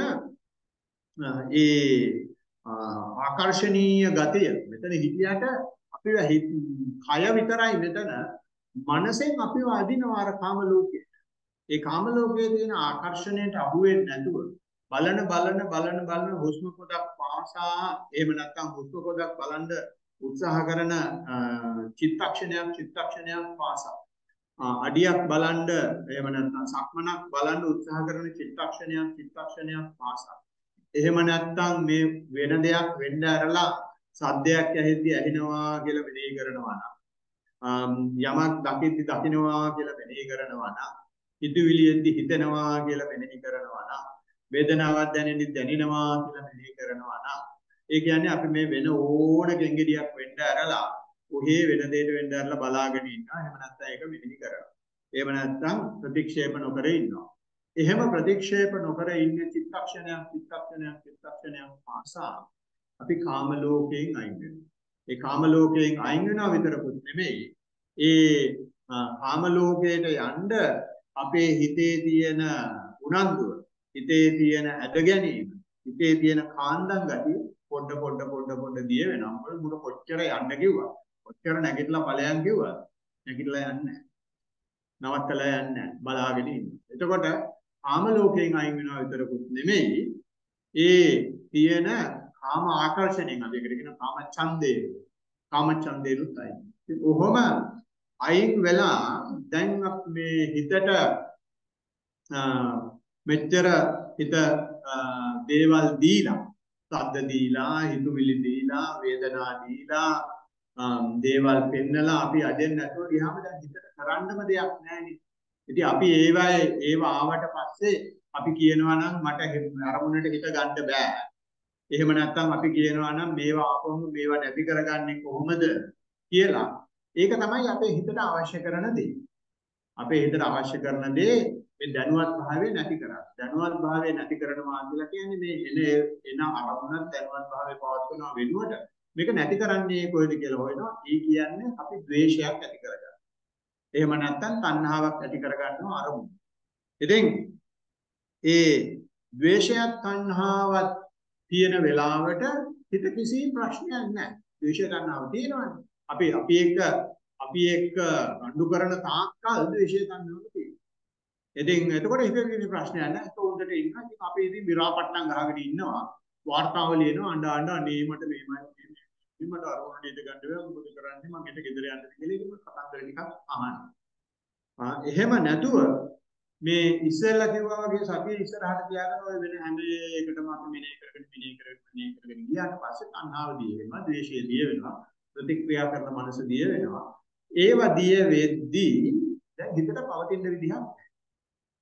ඒ ආකර්ෂණීය ගතිය මෙතන හිටියට අපි කය විතරයි මෙතන මනසෙන් අපිව අදිනවා අර කාම ලෝකයට. ඒ කාම ලෝකයේ තියෙන ආකර්ෂණයට අහු වෙන්නේ නැතුව බලන හුස්ම පොදක් පාසා එහෙම නැත්නම් හුස්ම පොදක් බලන්න උත්සාහ කරන චිත්තක්ෂණයක් පාසා අඩියක් බලන්න එහෙම නැත්නම් සක්මනක් බලන්න උත්සාහ කරන චිත්තක්ෂණයක් පාසා එහෙම නැත්නම් මේ වෙන දෙයක් වෙන්න ඇරලා සද්දයක් ඇහෙද්දි ඇහෙනවා කියලා මෙනෙහි කරනවා නම් යමක් දකිද්දි දකින්නවා කියලා මෙනෙහි කරනවා නම් හිතවිලියෙද්දි හිතෙනවා කියලා මෙනෙහි කරනවා නම් වේදනාවක් දැනෙද්දි දැනෙනවා කියලා මෙනෙහි කරනවා නම් ඒ කියන්නේ අපි මේ වෙන ඕන ගෙංගෙඩියක් වෙන්න ඇරලා ඔහේ වෙන දෙයකට වෙන්න ඇරලා බලාගෙන ඉන්නවා. එහෙම නැත්නම් ඒක මෙනෙහි කරනවා. එහෙම නැත්නම් ප්‍රතික්ෂේප නොකර ඉන්නවා. එහෙම ප්‍රතික්ෂේප නොකර ඉන්න චිත්තක්ෂණයක් පාසා අපි කාම ලෝකයෙන් අයින් වෙනවා. ඒ කාම ලෝකයෙන් අයින් වෙනවා විතරකුත් නෙමෙයි. ඒ කාම ලෝකයට යන්න අපේ හිතේ තියෙන උනන්දුව, හිතේ තියෙන ඇද ගැනීම, හිතේ තියෙන කාන්දම් ගතිය පොඩ දිය වෙනවා. මොකද මුර කොච්චර යන්න කිව්වා. කොච්චර නැගිටලා ඵලයන් කිව්වා. නැගිටලා යන්නේ නැහැ. නවත්තලා යන්නේ නැහැ. බලාගෙන ඉන්නවා. එතකොට කාම ලෝකයෙන් අයින් වෙනවා විතරකුත් නෙමෙයි. ඒ තියෙන කාම ආකර්ෂණයෙන් අපි එකට කියන කාම ඡන්දේනුත් අයින්. ඉතින් කොහොම අයින් වෙලා දැන් මේ හිතට මෙච්චර හිත දේවල් දීලා සද්ද දීලා හිතුවිලි දීලා වේදනා දීලා දේවල් පෙන්නලා අපි අදෙන් නැතුව ගියාම දැන් හිතට කරන්නම දෙයක් නැහැනේ. ඉතින් අපි ඒව ආවට පස්සේ අපි කියනවා නම් මට අරමුණට හිත ගන්න බෑ. එහෙම නැත්නම් අපි කියනවා නම් මේවා ආපහු මේවා නැති කරගන්නේ කොහොමද කියලා. ඒක තමයි අපේ හිතට අවශ්‍ය කරන දේ. අපේ හිතට අවශ්‍ය කරන දේ මේ දැනුවත් භාවය නැති කරා. දැනුවත් භාවය නැති කරනවා කියලා කියන්නේ මේ එන අරමුණක් දැනුවත් භාවය පවත්වනවා වෙනුවට මේක නැති කරන්නේ කොහෙද කියලා හොයනවා. ඒ කියන්නේ අපි ද්වේෂයක් ඇති කරගන්නවා. එහෙම නැත්නම් තණ්හාවක් ඇති කරගන්නවා අරමුණ. ඉතින් ඒ ද්වේෂයත් තණ්හාවත් තියෙන වෙලාවට හිත කිසි ප්‍රශ්නයක් නැහැ. ද්වේෂ තණ්හාව තියෙනවනේ. අපි එක්ක අඬු කරන තාක්කල් ද්වේෂ තණ්හාව තියෙනවා. ඉතින් එතකොට හිතේ කිසි ප්‍රශ්නයක් නැහැ. ඒක උන්ට ඉන්නවා. ඉතින් අපි ඉතින් විරාපට්ටම් ගහගෙන ඉන්නවා. වාර්තාව ලියනවා අඬ මට මේමයි මට අරමුණට ඉඳ ගන්න බැහැ. මොකද කරන්නේ මම හෙට ගෙදර යන්න කියලා ඉතින් කතන්දර ටිකක් අහනවා. එහෙම නැතුව මේ ඉස්සෙල්ලා කිව්වා වගේ සතිය ඉස්සරහට තියාගෙන ඔය වෙන හැම එකටම අපි මෙනෙහි කරගෙන ගියාට පස්සේ තණ්හාව දිය වෙනවා, ද්වේෂය දිය වෙනවා, ප්‍රතික්‍රියා කරන මනස දිය වෙනවා. ඒව දිය වෙද්දී දැන් හිතට පවතින විදිහක් නැහැ.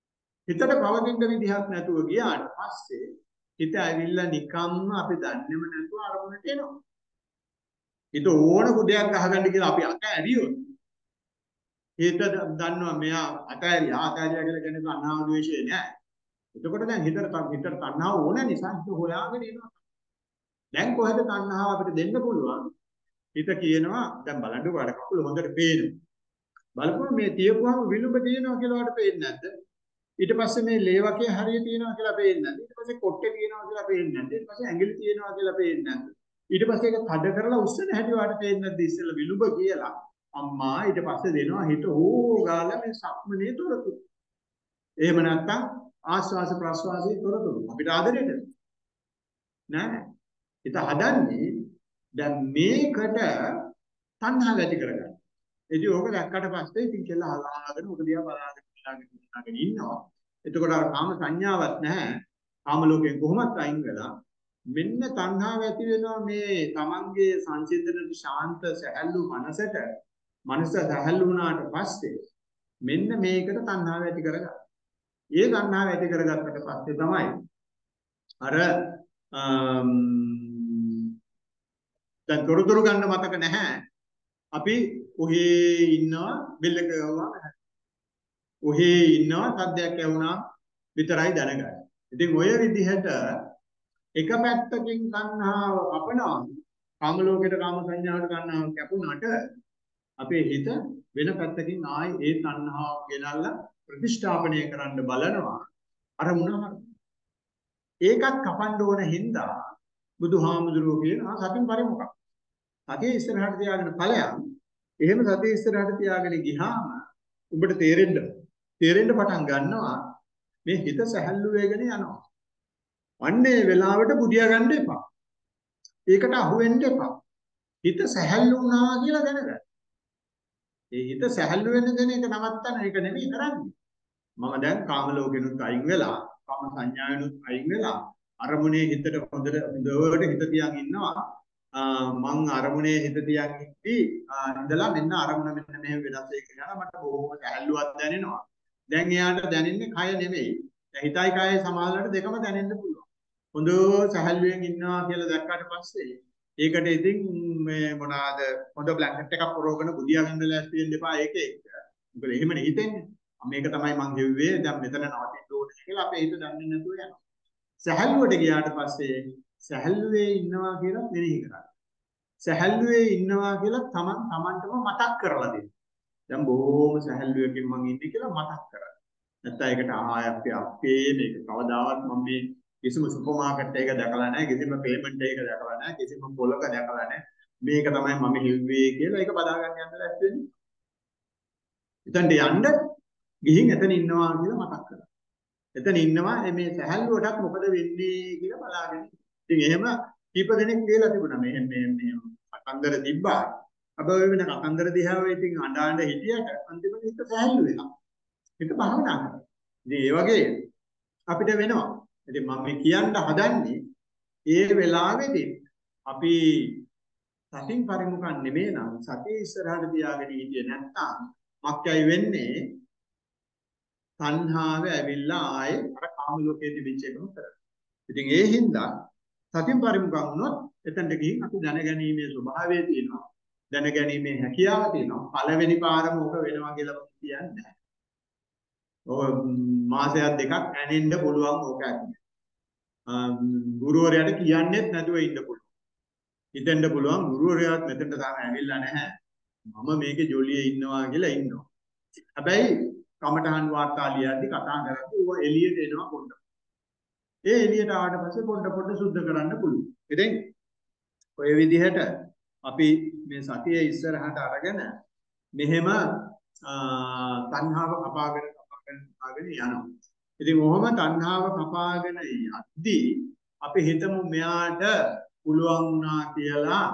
හිතට පවතින විදිහක් නැතුව ගියාට පස්සේ හිත ඇවිල්ලා නිකම්ම අපි දන්නේම නැතුව අරමුණට එනවා. හිත ඕන කුඩයක් ගහගන්න කියලා අපි අත ඇරියොත් හිත දන්නවා මෙයා අතෑරියා කියලා කියන්නේ තණ්හාව ද්වේෂය නෑ. එතකොට දැන් හිතට තණ්හාව ඕන නිසා හිත හොයාගෙන එනවා. දැන් කොහෙද තණ්හාව අපිට දෙන්න පුළුවන්? හිත කියනවා දැන් බලන්නකෝ අර කකුල හොඳට පේනවා. බලපුවම මේ තියපුවාම විලුඹ තියෙනවා කියලා වට පේන්නේ නැද්ද? ඊට පස්සේ මේ ලේවකේ හරිය තියෙනවා කියලා පේන්නේ නැද්ද? ඊට පස්සේ කොට්ටේ තියෙනවා කියලා පේන්නේ නැද්ද? ඊට පස්සේ ඇඟිලි තියෙනවා කියලා පේන්නේ නැද්ද? ඊට පස්සේ ඒක තද කරලා උස්සන හැටි වට පේන්නේ නැද්ද? ඉස්සෙල්ලා විලුඹ කියලා අම්මා ඊට පස්සේ දෙනවා හිත හොගාලා මේ සක්මනේ තොරතුරු. එහෙම නැත්නම් ආස්වාස ප්‍රස්වාසයේ තොරතුරු අපිට ආදරේද? නෑ. හිත හදන්නේ දැන් මේකට තණ්හාව ඇති කරගන්න. ඉතින් ඕක දැක්කට පස්සේ ඉතින් කෙල්ල හදාගෙන උඩ දිහා බලාගෙන ඉන්නවා. එතකොට අර කාම සංඥාවක් නැහැ. කාම ලෝකයෙන් කොහොමත් අයින් වෙලා මෙන්න තණ්හාව ඇති වෙනවා මේ තමන්ගේ සංසිද්ධනට ශාන්ත සැහැල්ලු මනසට. මනස සැහැල්ලු වුණාට පස්සේ මෙන්න මේකට තණ්හාව ඇති කරගන්න. ඒ තණ්හාව ඇති කරගත්තට පස්සේ තමයි අර දැන් තොරතුරු ගන්න මතක නැහැ. අපි ඔහේ ඉන්නවා බෙල්ලක ගවුවා නැහැ. ඔහේ ඉන්නවා සද්දයක් ඇහුණා විතරයි දැනගන්නේ. ඉතින් ඔය විදිහට එක පැත්තකින් තණ්හාව අපනවා කාම ලෝකයට කාම සංඥාවට තණ්හාව කැපුණාට අපේ හිත වෙන පැත්තකින් ආයේ ඒ තණ්හාව ගෙනල්ලා ප්‍රතිස්ථාපනය කරන්න බලනවා අරමුණම. ඒකත් කපන්න ඕන හින්දා බුදුහාමුදුරුවෝ කියනවා සතින් පරිමුඛ. සතිය ඉස්සරහට තියාගෙන ඵලයන්. එහෙම සතිය ඉස්සරහට තියාගෙන ගියාම උඹට තේරෙන්න පටන් ගන්නවා මේ හිත සැහැල්ලු වෙගෙන යනවා. අන්නේ වෙලාවට බුදියා ගන්න එපා. ඒකට අහු වෙන්න එපා. හිත සැහැල්ලු වුණා කියලා දැනගන්න. ඒ හිත සැහැල්ලු වෙන්න දෙන එක නවත්තන එක නෙමෙයි කරන්නේ. මම දැන් කාම ලෝකෙනුත් අයින් වෙලා, කාම සංඥාවෙනුත් අයින් වෙලා අරමුණේ හිතට හොඳට හිත තියන් ඉන්නවා. මං අරමුණේ හිත තියන් ඉඳලා මෙන්න අරමුණ මෙන්න මෙහෙම වෙනස් වෙගෙන යනවා. මට බොහොම සැහැල්ලුවක් දැනෙනවා. දැන් එයාට දැනෙන්නේ කය නෙමෙයි. දැන් හිතයි කයයි සමානලට දෙකම දැනෙන්න පුළුවන්. හොඳ සැහැල්ලුවෙන් ඉන්නවා කියලා දැක්කට පස්සේ ඒකට ඉතින් මේ මොනවාද හොඳ බ්ලැන්කට් එකක් පොරවගෙන බුදියා ගන්න ලෑස්ති වෙන්න එපා ඒක එක්ක. මොකද එහෙමනේ හිතෙන්නේ. මේක තමයි මං හෙව්වේ දැන් මෙතන නවතින්න ඕනේ කියලා අපේ හිත දන්නේ නැතුව යනවා. සැහැල්ලුවට ගියාට පස්සේ සැහැල්ලුවේ ඉන්නවා කියලා මෙනෙහි කරන්න. සැහැල්ලුවේ ඉන්නවා කියලා තමන්ටම මතක් කරලා දෙන්න. දැන් බොහොම සැහැල්ලුවකින් මං ඉන්නේ කියලා මතක් කරගන්න. නැත්නම් ඒකට අපේ මේක කවදාවත් මම මේ කිසිම සුපර් මාකට් එකක දැකලා නැහැ, කිසිම පේමන්ට් එකක දැකලා නැහැ, කිසිම පොලක දැකලා නැහැ. මේක තමයි මම හෙව්වේ කියලා ඒක බදා ගන්න යන්න ලැස්ති වෙන්නේ. එතනට යන්න ගිහින් එතන ඉන්නවා කියලා මතක් කරගන්න. එතන ඉන්නවා මේ සැහැල්ලුවටත් මොකද වෙන්නේ කියලා බලාගෙන. ඉතින් එහෙම කීප දෙනෙක් කියලා තිබුණා මේ කතන්දර තිබ්බා. අපේ වෙන කතන්දර දිහාව ඉතින් අඬ හිටියට අන්තිමට හිත සැහැල්ලු වෙනවා. හිත භාවනා කරනවා. ඉතින් ඒ වගේ අපිට වෙනවා. ඉතින් මම මේ කියන්න හදන්නේ ඒ වෙලාවේදී අපි සතින් පරිමුඛන් නෙමෙයි නම් සතිය ඉස්සරහට තියාගෙන හිටියේ නැත්නම් මොකක්යි වෙන්නේ? තණ්හාව ඇවිල්ලා ආයේ අර කාම ලෝකයේ තිබිච්ච එකම කරනවා. ඉතින් ඒ හින්දා සතින් පරිමුඛන් වුණොත් එතනට ගිහින් අපි දැනගැනීමේ ස්වභාවය තියෙනවා. දැනගැනීමේ හැකියාව තියෙනවා. පළවෙනි පාරම ඕක වෙනවා කියලා මම කියන්නේ නැහැ. ඔය මාසයක් දෙකක් ඇනෙන්න පුළුවන් ඕක ඇති. ගුරුවරයාට කියන්නෙත් නැතුව ඉන්න පුළුවන්. හිතෙන්න පුළුවන් ගුරුවරයාත් මෙතනට තාම ඇවිල්ලා නැහැ. මම මේකේ ජොලියේ ඉන්නවා කියලා ඉන්නවා. හැබැයි කමඨහන් වාර්තා ලියද්දි කතා කරද්දි ඌ එළියට එනවා පොඩ්ඩක්. ඒ එළියට ආවට පස්සේ පොඩ සුද්ධ කරන්න පුළුවන්. ඉතින් ඔය විදිහට අපි මේ සතිය ඉස්සරහට අරගෙන මෙහෙම තණ්හාව කපාගෙන යනවා. ඉතින් ඔහොම තණ්හාව කපාගෙන යද්දී අපි හිතමු මෙයාට පුළුවන් වුණා කියලා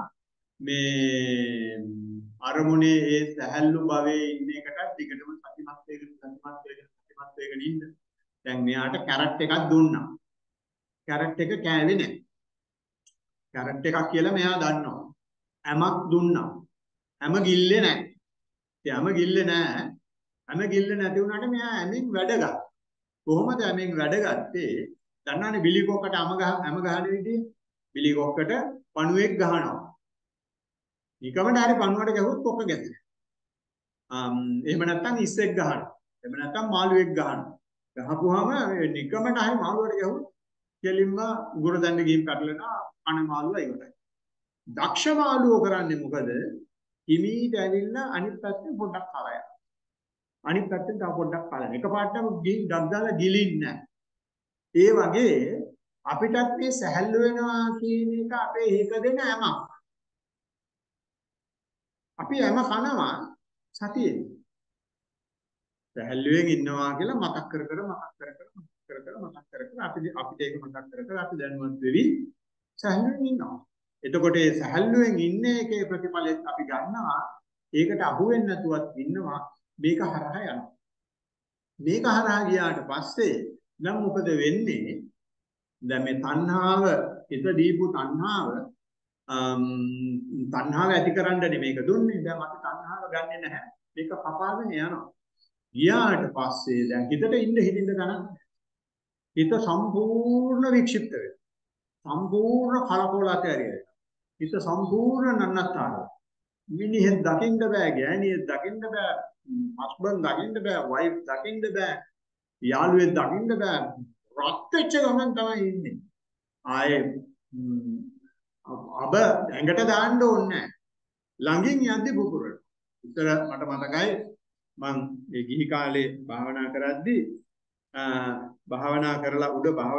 මේ අරමුණේ ඒ සැහැල්ලු භවයේ ඉන්න එකට දිගටම සතිමත් වෙගෙන ඉන්න. දැන් මෙයාට කැරට් එකක් දුන්නා. කැරට් එක කෑවේ නැහැ. කැරට් එකක් කියලා මෙයා දන්නවා. හැමක් දුන්නා. හැම ගිල්ලේ නැහැ. ඒ හැම ගිල්ලේ නැහැ. හැම ගිල්ල නැති වුණාට මෙයා හැමින් වැඩ ගත්තා. කොහොමද මේක වැඩ ගත්තේ? දන්නවනේ බිලි කොක්කට හැම ගහන විදිහ. බිලි කොක්කට පණුවෙක් ගහනවා. නිකමට හරි පණුවට ගැහුවොත් කොක්ක ගැසෙනවා. එහෙම නැත්නම් ඉස්සෙක් ගහනවා. එහෙම නැත්නම් මාළුවෙක් ගහනවා. ගහපුවාම නිකමට හරි මාළුවට ගැහුවොත් කෙලින්ම උගුර දණ්ඩ ගිහින් පැටලෙනවා කන මාළුවා ඉවරයි. දක්ෂ මාළුවෝ කරන්නේ මොකද? හිමීට ඇවිල්ලා අනිත් පැත්තෙන් පොඩ්ඩක් කලයි. අනිත් පැත්තෙන් තව පොඩ්ඩක් කලන. එකපාරටම ගිහින් ඩක් දාලා ගිලින්නේ නැහැ. ඒ වගේ අපිටත් මේ සැහැල්ලු වෙනවා කියන එක අපේ හේක දෙන හැමක්. අපි හැම කනවා සතියේ. සැහැල්ලුවෙන් ඉන්නවා කියලා මතක් කර අපිට ඒක මතක් කර අපි දැනුවත් වෙවි සැහැල්ලුවෙන් ඉන්නවා. එතකොට ඒ සැහැල්ලුවෙන් ඉන්න එකේ ප්‍රතිඵලෙත් අපි ගන්නවා. ඒකට අහු වෙන්නේ නැතුවත් ඉන්නවා. මේක හරහා යනවා. මේක හරහා ගියාට පස්සේ නම් මොකද වෙන්නේ? දැන් මේ තණ්හාව හිත දීපු තණ්හාව තණ්හාව ඇතිකරන්න මේක දුන්නේ. දැන් අපි තණ්හාව ගන්නෙ නැහැ. මේක කපාගෙන යනවා. ගියාට පස්සේ දැන් හිතට හිතින්ද ගන්න. හිත සම්පූර්ණ වික්ෂිප්ත වෙනවා. සම්පූර්ණ කලකොලත ඇරියයි. හිත සම්පූර්ණ නන්නත්තර. මිනිහෙක් දකින්න බෑ, ගෑණියෙක් දකින්න බෑ, හස්බන්ඩ් දකින්න බෑ, වයිෆ් දකින්න බෑ, යාළුවෙක් දකින්න බෑ. රත් වෙච්ච ගමන් තමයි ඉන්නේ. ආයේ අබ ඇඟට දාන්න ඕනේ නැහැ. ළඟින් යද්දි පුපුරන. උතර මට මතකයි මං ඒ ගිහි කාලේ භාවනා කරද්දී භාවනා කරලා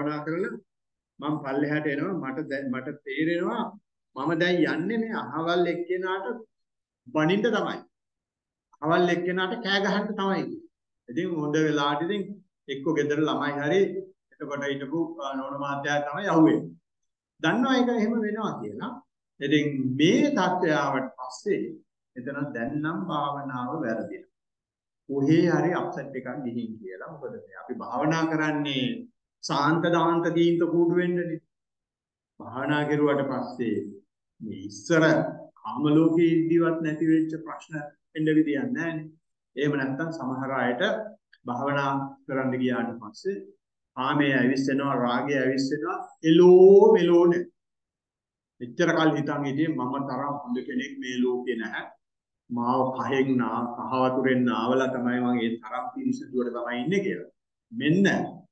මම පල්ලෙහාට එනවා මට තේරෙනවා මම දැන් යන්නේ මේ අහවල් එක්කෙනාට බනින්න තමයි. අහවල් එක්කෙනාට කෑ ගහන්න තමයි. ඉතින් හොඳ වෙලාවට ඉතින් එක්ක ගෙදර ළමයි හරි එතකොට හිටපු නෝන මාත්‍යා තමයි යහුවේ. දන්නවා ඒක එහෙම වෙනවා කියලා. ඉතින් මේ தත්ත්වය ආවට පස්සේ එතන දැන් නම් භාවනාව වැරදිලා. කොහේ හරි අප්සෙට් එකක් ගිහින් කියලා. මොකද අපි භාවනා කරන්නේ සාන්ත දාන්ත දීන්ත කූඩු වෙන්නනේ. භාවනා කරුවාට පස්සේ මේ ඉස්සර කාම ලෝකයේ ඉදිවත් නැති වෙච්ච ප්‍රශ්න එන්න විදියක් නැහැනේ. එහෙම නැත්නම් සමහර අයට භාවනා කරන්න ගියාට පස්සේ කාමයේ ඇවිස්සෙනවා, රාගය ඇවිස්සෙනවා, එලෝ මෙලෝනේ. එච්චර කල් හිතන් ඉතින් මම තරම් හොඳ කෙනෙක් මේ ලෝකේ නැහැ. මාව කහෙන් කහ වතුරෙන් නාවලා තමයි මම ඒ තරම් පිරිසිදුවට තමයි ඉන්නේ කියලා. මෙන්න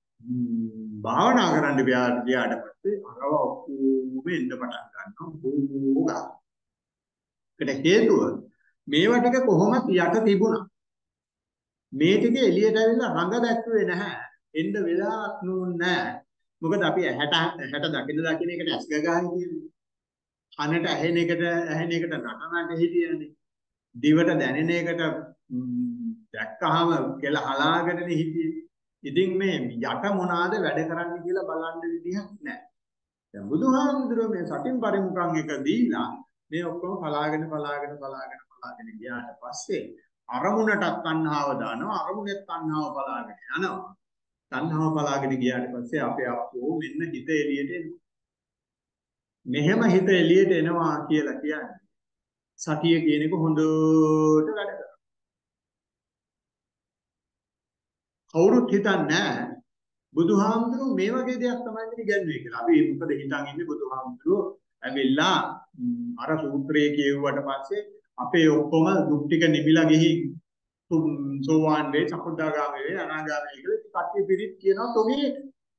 භාවනා කරන්න ගියාට පස්සේ අරව ඔක්කොම එන්න පටන් ගන්නවා. ඒකට හේතුව මේවා ටික කොහොමද යට තිබුණා. මේ ටික එළියට ඇවිල්ලා රඟ දැක්ුවේ නැහැ. එන්න වෙලාවක් නැහැ. මොකද අපි 60 දකින්න එකට ඇස් ගගහන් කියන්නේ. කනට ඇහෙන එකට නටනට හිටියනේ. දිවට දැනෙන එකට දැක්කහම කියලා හලාගෙනනේ හිටියේ. ඉතින් මේ යට මොනවාද වැඩ කරන්න කියලා බලන්න විදිහක් නැහැ. දැන් බුදුහාමුදුරුවෝ මේ සතින් පරිමුඛං එක දීලා මේ ඔක්කොම පලාගෙන ගියාට පස්සේ අරමුණටත් තණ්හාව දානවා, අරමුණෙත් තණ්හාව පලාගෙන යනවා. තණ්හාව පලාගෙන ගියාට පස්සේ අපේ අපෝ මෙන්න හිත එළියට එනවා. මෙහෙම හිත එළියට එනවා කියලා කියන්නේ සතිය කියන එක හොඳට වැඩ කරනවා. කවුරුත් හිතන්නේ නැහැ බුදුහාමුදුරුවෝ මේ වගේ දෙයක් තමයි ඉගෙනුවේ කියලා. අපි මොකද හිතන් ඉන්නේ බුදුහාමුදුරුවෝ ඇවිල්ලා අර සූත්‍රයේ කියුවට පස්සේ අපේ ඔක්කොම දුක් ටික නිමිලා ගිහින් සෝවාන් වේ, සකෘදාගාමී වේ, අනාගාමී වේ කියලා කට්ටිය පිරිත් කියනවා තොගේ.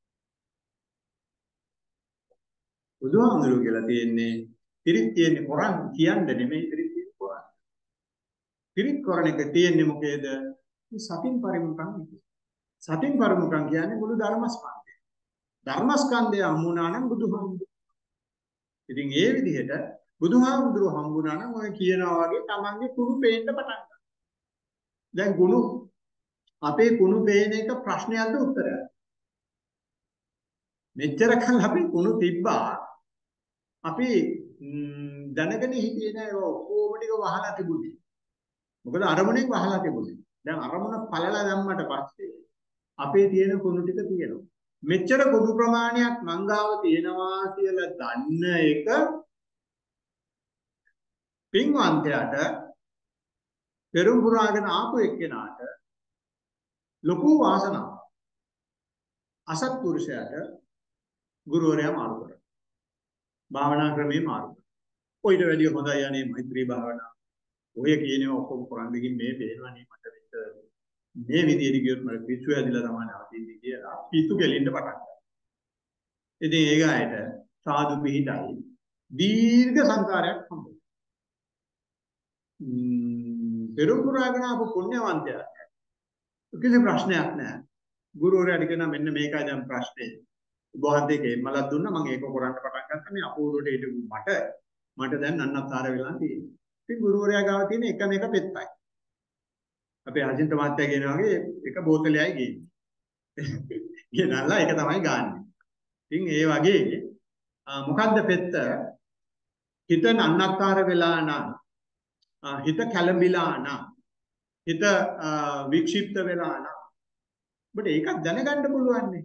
බුදුහාමුදුරුවෝ කියලා තියෙන්නේ පිරිත් තියෙන්නේ කොරන් කියන්න නෙමෙයි පිරිත් තියෙන්නේ කොරන්. පිරිත් කොරණ එක තියෙන්නේ මොකේද? සතින් පරිමුඛං. සතින් පරිමුඛං කියන්නේ මුළු ධර්මස්කන්ධය. ධර්මස්කන්ධය හම්බුණා නම් බුදුහාමුදුරුවෝ. ඉතින් ඒ විදිහට බුදුහාමුදුරුවෝ හම්බුණා නම් ඔය කියනවා වගේ Tamange කුණු පේන්න පටන් ගන්නවා. දැන් අපේ කුණු පේන එක ප්‍රශ්නයක්ද උත්තරයක්? මෙච්චර කල් අපි කුණු තිබ්බා. අපි දැනගෙන හිටියේ නෑ ඔක්කොම ටික වහලා තිබුණේ. මොකද අරමුණෙන් වහලා තිබුණේ. දැන් අරමුණ පළලා දැම්මට පස්සේ අපේ තියෙන කුණු ටික තියෙනවා. මෙච්චර කුණු ප්‍රමාණයක් මංගාව තියෙනවා කියලා දන්න එක පින්වන්තයාට පෙරම් පුරාගෙන ආපු එක්කෙනාට ලොකු වාසනාවක්. අසත්පුරුෂයාට ගුරුවරයා මාරු කරනවා. භාවනා ක්‍රමේ මාරු කරනවා. ඔයිට වැඩිය හොඳයි යන්නේ මෛත්‍රී භාවනාව. ඔය කියනවා ඔක්කොම කරන්නකින් මේ පේනවනේ මට විතර මේ විදිහට ගියොත් මට පිස්සු ඇදිලා තමයි නවතින්නේ කියලා පිස්සු කෙලින්න පටන් ගන්නවා. ඉතින් ඒක ඇයිද සාදු පිහිටයි දීර්ඝ සංකාරයක් හම්බුනේ. පෙරම්පුරාගෙන ආපු පුණ්‍යවන්තයා කිසි ප්‍රශ්නයක් නැහැ. ගුරුවරයාට කියනවා මෙන්න මේකයි දැන් ප්‍රශ්නේ. උභවන්තේ කේමලක් දුන්නා මම ඒක කරන්න පටන් ගත්තා මේ අපූර්වට හිටපු මට දැන් නන්නතර වෙලා තියෙනවා. ඉතින් ගුරුවරයා ගාව තියෙන එකම එක පෙත්තයි. අපේ අජින්ත මාත්‍යා කියනවා වගේ එක බෝතලයයි ගේන්නේ. ගෙනල්ලා ඒක තමයි ගන්නෙ. ඉතින් ඒ වගේ මොකද්ද පෙත්ත? හිත නන්නතර වෙලා නම් හිත කැළඹිලා නම් හිත වික්ෂිප්ත වෙලා නම් ඔබට ඒකක් දැනගන්න පුළුවන් නේ.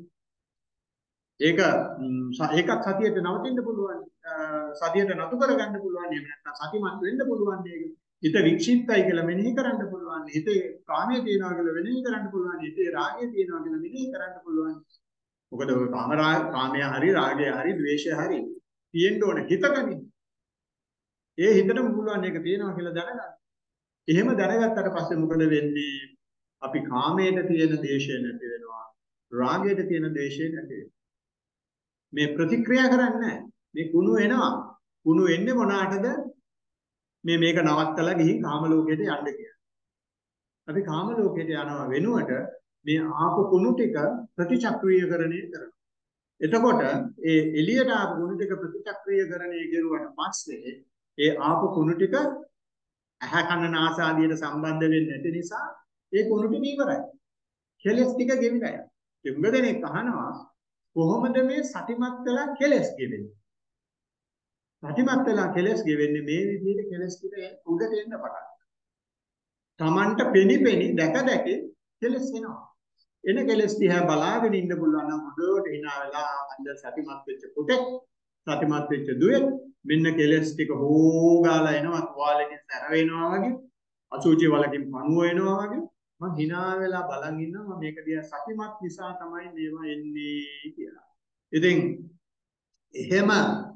ඒකත් සතියට නවතින්න පුළුවන්. සතියට නතු කරගන්න පුළුවන්. එහෙම නැත්නම් සතිමත් වෙන්න පුළුවන් මේක. හිත වික්ෂිප්තයි කියලා මෙනෙහි කරන්න පුළුවන්. හිතේ කාමයේ තියනවා කියලා මෙනෙහි කරන්න පුළුවන්. හිතේ රාගය තියනවා කියලා මෙනෙහි කරන්න පුළුවන්. මොකද ඔය කාමය හරි රාගය හරි ද්වේෂය හරි තියෙන්න ඕන හිතකනේ. ඒ හිතටම පුළුවන් මේක තියෙනවා කියලා දැනගන්න. එහෙම දැනගත්තට පස්සේ මොකද වෙන්නේ? අපි කාමයට තියෙන දේශය නැති වෙනවා. රාගයට තියෙන දේශය නැති වෙනවා. මේ ප්‍රතික්‍රියා කරන්නේ මේ කුණු එනවා. කුණු එන්නේ මොනකටද? මේක නවත්තලා ගිහින් කාම ලෝකයට යන්න කියලා. අපි කාම ලෝකයට යනවා වෙනුවට මේ ආපු කුණු ටික ප්‍රතිචක්‍රීයකරණය කරනවා. එතකොට ඒ එළියට ආපු කුණු ටික ප්‍රතිචක්‍රීයකරණය කරුවාට පස්සේ ඒ ආපු කුණු ටික ඇහැ කන නාසය ආදියට සම්බන්ධ වෙන්නේ නැති නිසා ඒ කුණු ටික ඉවරයි. කෙලස් ටික ගෙවිලා යනවා. දෙමුග දෙනෙක් අහනවා කොහොමද මේ සතිමත් වෙලා කෙලස් ගෙවෙන්නේ? සතිමත් වෙලා කෙලස් ගෙවෙන්නේ මේ විදිහට කෙලස් ටික උඩට එන්න පටන්. Tamanට පෙනි දැක කෙලස් එනවා. එන කෙලස් දිහා බලාගෙන ඉන්න පුළුවන් නම් හොඳට hina වෙලා අnder සතිමත් වෙච්ච පුතේ සතිමත් වෙච්ච දුවේ මෙන්න කෙලස් ටික හොගාලා එනවා තුවාලෙකින් සැර වෙනවා වගේ අසුචි වලකින් පණුව වෙනවා වගේ මම hina වෙලා බලන් ඉන්නවා මේක දිහා සතිමත් නිසා තමයි මේවා එන්නේ කියලා. ඉතින් එහෙම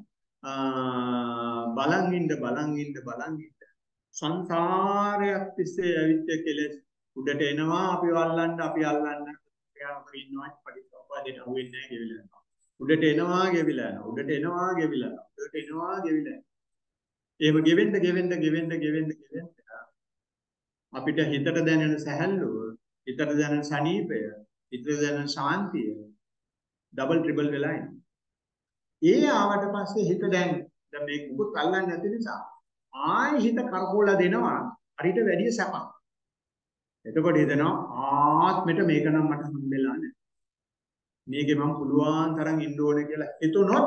බලන් ඉන්න සංසාරයක් තිස්සේ ඇවිත් කෙලස් උඩට එනවා අපි අල්ලන්න එයාම ඉන්නවා පරිසෝපාදේට අහුවෙන්නේ නැහැ ගෙවිලා යනවා. උඩට එනවා ගෙවිලා යනවා. උඩට එනවා ගෙවිලා යනවා. උඩට එනවා ගෙවිලා යනවා. එහෙම ගෙවෙන්න අපිට හිතට දැනෙන සැහැල්ලුව, හිතට දැනෙන සනීපය, හිතට දැනෙන ශාන්තිය ඩබල් ට්‍රිබල් වෙලා ඉන්නේ. ඒ ආවට පස්සේ හිත දැන් මේක මුකුත් අල්ලන්නේ නැති නිසා ආයි හිත කරකෝලා දෙනවා හරියට වැඩි සැපක්. එතකොට හිතනවා ආත්මෙට මේක නම් මට හම්බෙලා නැහැ. මේකේ මම පුළුවන් තරම් ඉන්න ඕනේ කියලා හිතුනොත්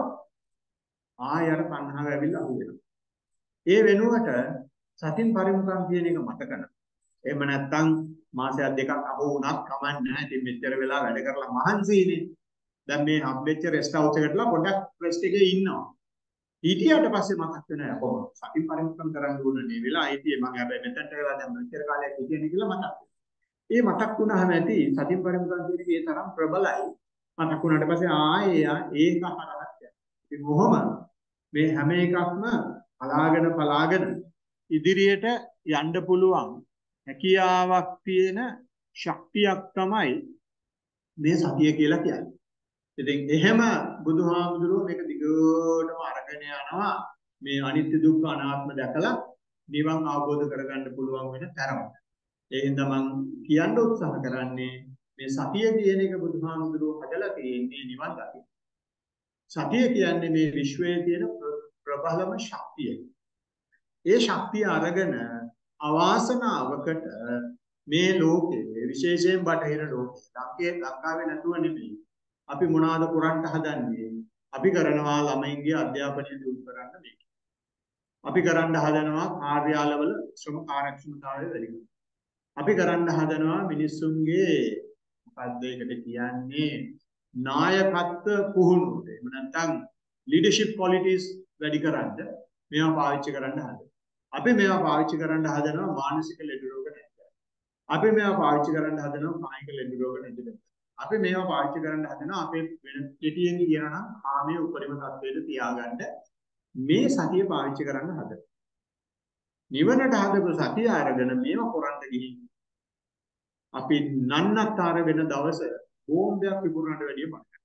ආය අර තණ්හාව ඇවිල්ලා අහු වෙනවා. ඒ වෙනුවට සතින් පරිමුඛම් කියන එක මතක කරගන්න. එහෙම නැත්නම් මාසයක් දෙකක් අහු වුණත් කමක් නැහැ. ඉතින් මෙච්චර වෙලා වැඩ කරලා මහන්සියිනේ. දැන් මේ හම්බෙච්ච රෙස්ට් හවුස් එකටලා පොඩ්ඩක් රෙස්ට් එකේ ඉන්නවා. ඊටියට පස්සේ මතක් වෙනවා කොහොමද සතින් පරිමුඛම් කරන්න ඕනේ වෙලා ITA මම හැබැයි මෙතනට වෙලා දැන් මෙච්චර කාලයක් හිටියනේ කියලා මතක් වෙනවා. ඒ මතක් වුණාම ඇති සතින් පරිමුඛම් කියන එකේ තරම් ප්‍රබලයි. මතක් වුණාට පස්සේ ආයේ ඒක හරහට. ඉතින් කොහොම මේ හැම එකක්ම පලාගෙන ඉදිරියට යන්න පුළුවන් හැකියාවක් තියෙන ශක්තියක් තමයි මේ සතිය කියලා කියන්නේ. ඉතින් එහෙම බුදුහාමුදුරුවෝ මේක දිගටම අරගෙන යනවා මේ අනිත්‍ය දුක්ඛ අනාත්ම දැකලා නිවන් අවබෝධ කරගන්න පුළුවන් වෙන තරමට. ඒ හින්දා මම කියන්න උත්සාහ කරන්නේ මේ සතිය කියන එක බුදුහාමුදුරුවෝ හදලා තියෙන්නේ නිවන් දකින්න. සතිය කියන්නේ මේ විශ්වයේ තියෙන ප්‍රබලම ශක්තිය. ඒ ශක්තිය අරගෙන අවාසනාවකට මේ ලෝකේ විශේෂයෙන් බටහිර ලෝකේ ලංකාවේ නැතුව නෙමෙයි අපි මොනවාද කරන්න හදන්නේ? අපි කරනවා ළමයින්ගේ අධ්‍යාපනය දියුණු කරන්න මේක. අපි කරන්න හදනවා කාර්යාලවල ශ්‍රම කාර්යක්ෂමතාවය වැඩි කරන්න. අපි කරන්න හදනවා මිනිස්සුන්ගේ මොකක්ද ඒකට කියන්නේ නායකත්ව පුහුණුවට. එහෙම නැත්නම් leadership qualities වැඩි කරන්න මේවා පාවිච්චි කරන්න හදනවා. අපි මේවා පාවිච්චි කරන්න හදනවා මානසික ලෙඩ රෝග නැති. අපි මේවා පාවිච්චි කරන්න හදනවා කායික ලෙඩ රෝග නැති. අපි මේවා පාවිච්චි කරන්න හදනවා අපේ වෙන කෙටියෙන් කියනවා නම් කාමයේ උපරිම තත්වයට තියාගන්න මේ සතිය පාවිච්චි කරන්න හදනවා. නිවනට හදපු සතිය අරගෙන මේවා කරන්න ගිහින් අපි නන්නත්තර වෙන දවස බෝම්බයක් විකුණනට වැඩිය බලන්න.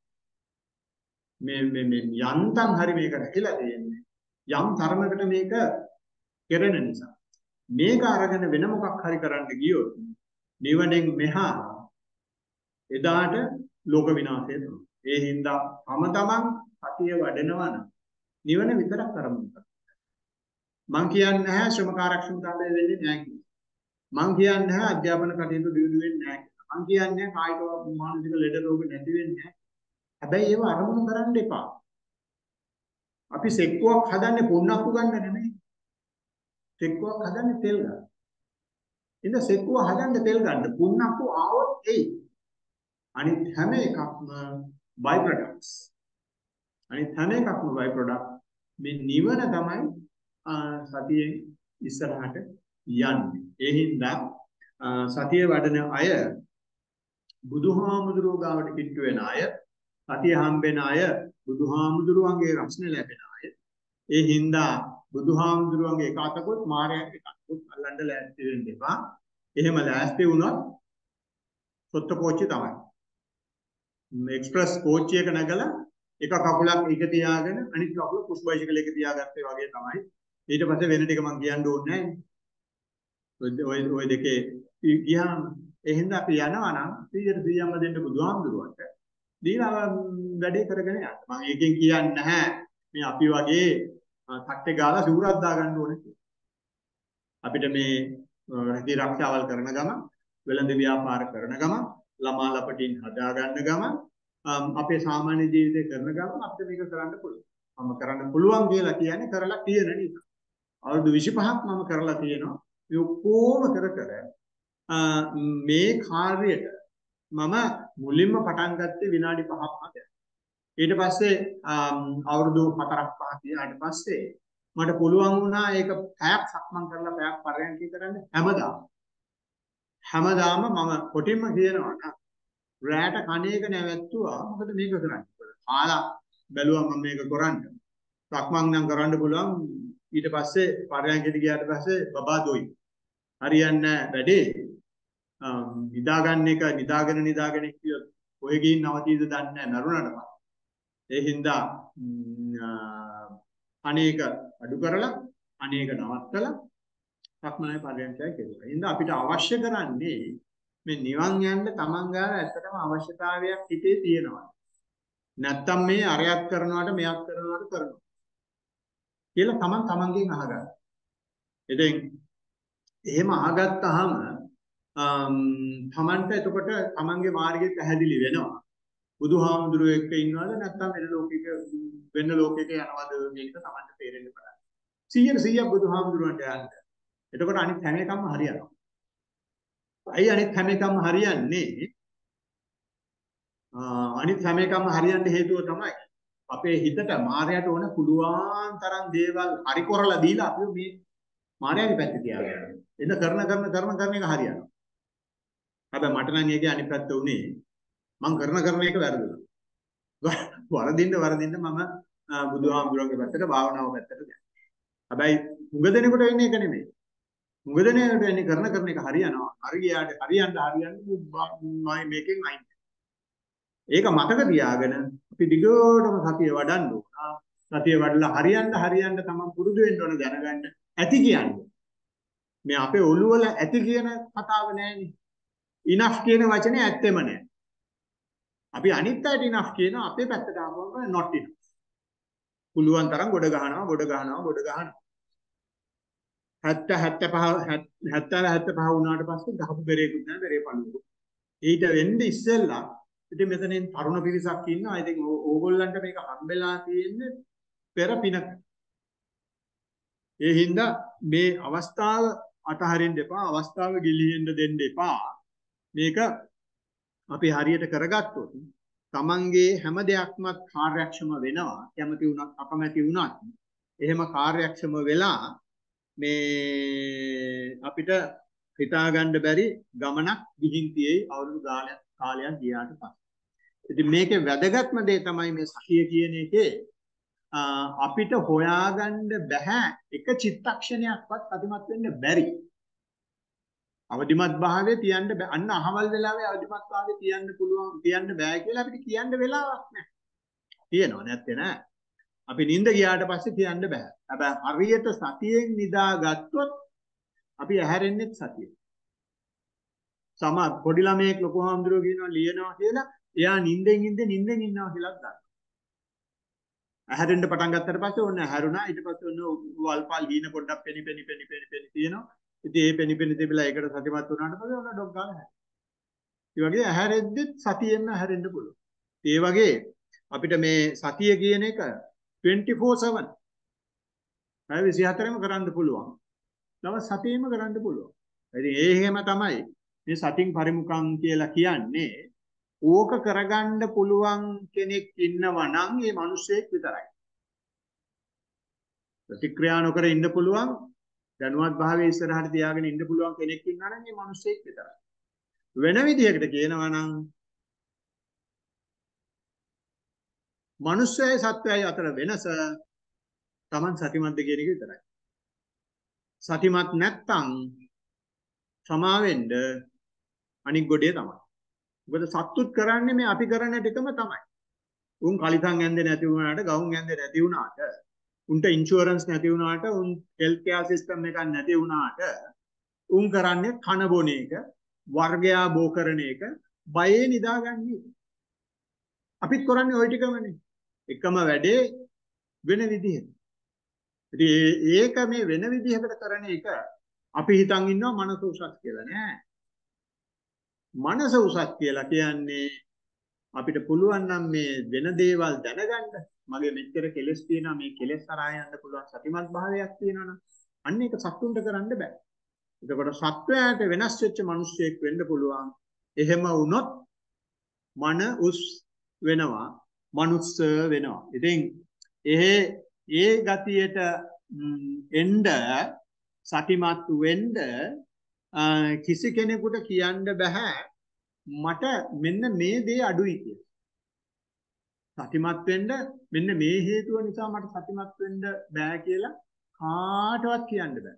මේ යන්තම් හරි මේක රැකිලා තියෙන්නේ. යම් තරමකට මේක කෙරෙන නිසා. මේක අරගෙන වෙන මොකක් හරි කරන්න ගියොත් නිවනෙන් මෙහා එදාට ලෝක විනාශය තමයි. ඒ හින්දා තමන් සතිය වඩනවා නම් නිවන විතරක් කරමු. මං කියන්නේ නැහැ ශ්‍රමකාරක්ෂමතාවය වෙන්නේ නැහැ කියලා. මං කියන්නේ නැහැ අධ්‍යාපන කටයුතු දියුණු වෙන්නේ නැහැ කියලා. මං කියන්නේ කායික මානසික ලෙඩ රෝග නැති වෙන්නේ නැහැ. හැබැයි ඒව අරමුණු කරන්න එපා. අපි සෙක්කුවක් හදන්නේ පුන්නක්කු ගන්න නෙමෙයි. සෙක්කුවක් හදන්නේ තෙල් ගන්න. ඉතින් සෙක්කුව හදන්න තෙල් ගන්න පුන්නක්කු ආවොත් එයි. අනිත් හැම එකක්ම බයි ප්‍රොඩක්ට්ස්. අනිත් හැම එකක්ම බයි ප්‍රොඩක්ට්. මේ නිවන තමයි සතියේ ඉස්සරහට යන්නේ. ඒ හින්දා සතිය වඩන අය බුදුහාමුදුරුවෝ ගාවට කිට්ටු වෙන අය, සතිය හම්බෙන අය, බුදුහාමුදුරුවන්ගේ රස්න ලැබෙන අය. ඒ හින්දා බුදුහාමුදුරුවන්ගේ එක අතකොත් මායයක් එක අතකොත් අල්ලන්න ලෑස්ති වෙන්න එපා. එහෙම ලෑස්ති වුණොත් සොත්ත කෝච්චි තමයි. එක්ස්ප්‍රස් කෝච්චි එක නැගලා එක කකුලක් එක තියාගෙන අනිත් කකුල පුෂ් බයිසිකල් එක තියාගත්තේ වගේ තමයි. ඊට පස්සේ වෙන ටික මම කියන්න ඕනේ නැහැ. ඔය දෙකේ ගියාම එහෙනම් අපි යනවා නම් 100%ම දෙන්න බුදුහාමුදුරුවන්ට දීලා වැඩේ කරගෙන යන්න. මම ඒකෙන් කියන්නේ නැහැ මේ අපි වගේ තට්ටේ ගාලා සිවුරක් දාගන්න ඕනේ කියලා. අපිට මේ රැකී ආරක්ෂාවල් කරන ගම, වෙළඳ ව්‍යාපාර කරන ගම, ළමා ලපටින් හදා ගන්න ගම, අපේ සාමාන්‍ය ජීවිතේ කරන ගම අපිට මේක කරන්න පුළුවන්. මම කරන්න පුළුවන් කියලා කියන්නේ කරලා තියෙන නිසා. අවුරුදු 25ක් මම කරලා තියෙනවා. මේ ඔක්කොම කර මේ කාර්යයට මම මුලින්ම පටන් ගත්තේ විනාඩි 5ක් මත. ඊට පස්සේ අවුරුදු 4ක් 5ක් ගියාට පස්සේ මට පුළුවන් වුණා ඒක පැයක් සක්මන් කරලා පැයක් පරයන්කය කරන්න හැමදාම මම කොටින්ම කියනවා නම් රැට කණේක නැවැත්තුවා මොකද මේක කරන්නේ. කාලා බැලුවා මම මේක කරන්න. සක්මන් නම් කරන්න පුළුවන්. ඊට පස්සේ පරයන්කෙට ගියාට පස්සේ බබා දොයි. හරියන්නේ වැඩේ. නිදාගන්න එක නිදාගෙන කියොත් ඔය ගිහින් නවතීද දන්නේ නැහැ නරුණට පස්සේ. ඒ හින්දා අනේක අඩු කරලා අනේක නවත්තලා සක්මනේ පරයන්කය කෙරුවා. ඒ හින්දා අපිට අවශ්‍ය කරන්නේ මේ නිවන් යන්න තමන් ගාව ඇත්තටම අවශ්‍යතාවයක් හිතේ තියෙනවා. නැත්තම් මේ අරයක් කරනවට මෙයක් කරනවට කරනවා. කියලා තමන්ගෙන් අහගන්න. ඉතින් එහෙම අහගත්තාම තමන්ට එතකොට තමන්ගේ මාර්ගය පැහැදිලි වෙනවා. බුදුහාමුදුරුවෝ එක්ක ඉන්නවද නැත්නම් වෙන ලෝකයක යනවද මේක තමන්ට තේරෙන්න පටන් ගන්නවා. 100% බුදුහාමුදුරුවන්ට යන්න. එතකොට අනිත් හැම එකක්ම හරියනවා. අයි අනිත් හැම එකක්ම හරියන්නේ හරියන්න හේතුව තමයි අපේ හිතට මායයට ඕන පුළුවන් තරම් දේවල් හරි කරලා දීලා අපි මේ මායගේ පැත්තේ තියාගන්නවා. එද කරන එක හරියනවා. හැබැයි මට නම් ඒකේ අනිත් පැත්ත උනේ මම කරන එක වැරදුනා. වරදින්න මම බුදුහාමුදුරන්ගේ පැත්තට භාවනාව පැත්තට යනවා. හැබැයි මුග දෙනෙකුට වෙන්නේ ඒක නෙමෙයි. මුග දෙනෙකුට වෙන්නේ කරන එක හරියනවා. හරියට හරියන්න මේකෙන් අයින්. ඒක මතක තියාගෙන අපි දිගටම සතිය වඩන්න ඕන. සතිය වඩලා හරියන්න තමයි පුරුදු වෙන්න ඕන දැනගන්න. ඇති කියන්නේ. මේ අපේ ඔළුව වල ඇති කියන කතාව නෑනේ. ඉනෆ් කියන වචනේ ඇත්තෙම නෑ. අපි අනිත් අයට ඉනෆ් කියන අපේ පැත්තට ආවම not enough. පුළුවන් තරම් ගොඩ ගහනවා. 70 වුණාට පස්සේ ගහපු බෙරේකුත් නෑ බෙරේ පණුවක. ඊට වෙන්නේ ඉස්සෙල්ලා ඉතින් මෙතනින් තරුණ පිරිසක් ඉන්නවා. ඉතින් ඕගොල්ලන්ට මේක හම්බෙලා තියෙන්නේ පෙර පිනක. ඒ හින්දා මේ අවස්ථාව අතහරින්න එපා. අවස්ථාව ගිලිහෙන්න දෙන්න එපා. මේක අපි හරියට කරගත්තොත් තමන්ගේ හැම දෙයක්මත් කාර්යක්ෂම වෙනවා. කැමති වුණත් අකමැති වුණත් එහෙම කාර්යක්ෂම වෙලා මේ අපිට හිතා ගන්න බැරි ගමනක් ගිහින් තියෙයි අවුරුදු ගානක් කාලයක් ගියාට පස්සේ. ඉතින් මේකේ වැදගත්ම දේ තමයි මේ සතිය කියන එකේ අපිට හොයාගන්න බෑ එක චිත්තක්ෂණයක්වත් අදිමත් වෙන්න බැරි. අවදිමත් භාවයේ තියන්න බෑ. අන්න අහවල් වෙලාවේ අවදිමත් භාවයේ තියන්න පුළුවන් තියන්න බෑ කියලා අපිට කියන්න වෙලාවක් නැහැ. තියෙනව නැත්තේ නෑ. අපි නිින්ද ගියාට පස්සේ කියන්න බෑ. හැබැයි හරියට සතියෙන් නිදාගත්තොත් අපි ඇහැරෙන්නේ සතියේ. සමහර පොඩි ළමයෙක් ලොකු හාමුදුරුවෝ කියනවා ලියනවා කියලා එයා නිින්දෙන් ඉන්නවා කියලා ගන්නවා. ඇහැරෙන්න පටන් ගත්තට පස්සේ ඔන්න ඇහැරුණා. ඊට පස්සේ ඔන්න වල්පල් හීන පොඩ්ඩක් පෙනි තියෙනවා. ඉතින් ඒ පෙනි තිබිලා ඒකට සතිමත් වුණාට පස්සේ ඔන්න ඩොග් ගාලා හැරෙනවා. ඒ වගේ ඇහැරෙද්දිත් සතියෙන්ම ඇහැරෙන්න පුළුවන්. ඒ වගේ අපිට මේ සතිය කියන එක 24/7 පැය 24ම කරන්න පුළුවන්. දවස් 7ෙම කරන්න පුළුවන්. ඉතින් ඒ හැම තමයි මේ සතින් පරිමුඛං කියලා කියන්නේ. ඕක කරගන්න පුළුවන් කෙනෙක් ඉන්නවා නම් ඒ මිනිස්සෙක් විතරයි. ප්‍රතික්‍රියා නොකර ඉන්න පුළුවන් දැනුවත් භාවයේ ඉස්සරහට තියාගෙන ඉන්න පුළුවන් කෙනෙක් ඉන්නවා නම් ඒ මිනිස්සෙක් විතරයි. වෙන විදිහකට කියනවා නම් මිනිස්සයයි සත්වයයි අතර වෙනස Taman සතිමත්ද කියන එක විතරයි. සතිමත් නැත්තම් සමාවෙන්න අනික් ගොඩේ තමයි. මොකද සත්තුත් කරන්නේ මේ අපි කරන ටිකම තමයි. උන් කලිතම් ඇඳේ නැති වුණාට, ගවුම් ඇඳේ නැති වුණාට, උන්ට ඉන්ෂුරන්ස් නැති වුණාට, උන් හෙල්ත් කෙයාර් සිස්ටම් එකක් නැති වුණාට, උන් කරන්නේ කන බොන එක, වර්ගයා බෝ කරන එක, බයේ නිදාගන්නේ. අපිත් කරන්නේ ওই ටිකමනේ. එකම වැඩේ වෙන විදිහට. ඉතින් ඒක මේ වෙන විදිහකට කරන එක අපි හිතන් ඉන්නවා මනස උසස් කියලා නෑ. මනස උසස් කියලා කියන්නේ අපිට පුළුවන් නම් මේ වෙන දේවල් දැනගන්න. මගේ මෙච්චර කෙලස් තියෙනවා මේ කෙලස් හරහා යන්න පුළුවන් සතිමත් භාවයක් තියෙනවනම් අන්න ඒක සත්තුන්ට කරන්න බෑ. එතකොට සත්වයාට වෙනස් වෙච්ච මිනිස්සෙක් වෙන්න පුළුවන්. එහෙම වුණොත් මන උස් වෙනවා, මනුස්ස වෙනවා. ඉතින් ඒ ගතියට එන්න සතිමත් වෙන්න කිසි කෙනෙකුට කියන්න බෑ මට මෙන්න මේ දේ අඩුයි කියලා. සතිමත් වෙන්න මෙන්න මේ හේතුව නිසා මට සතිමත් වෙන්න බෑ කියලා කාටවත් කියන්න බෑ.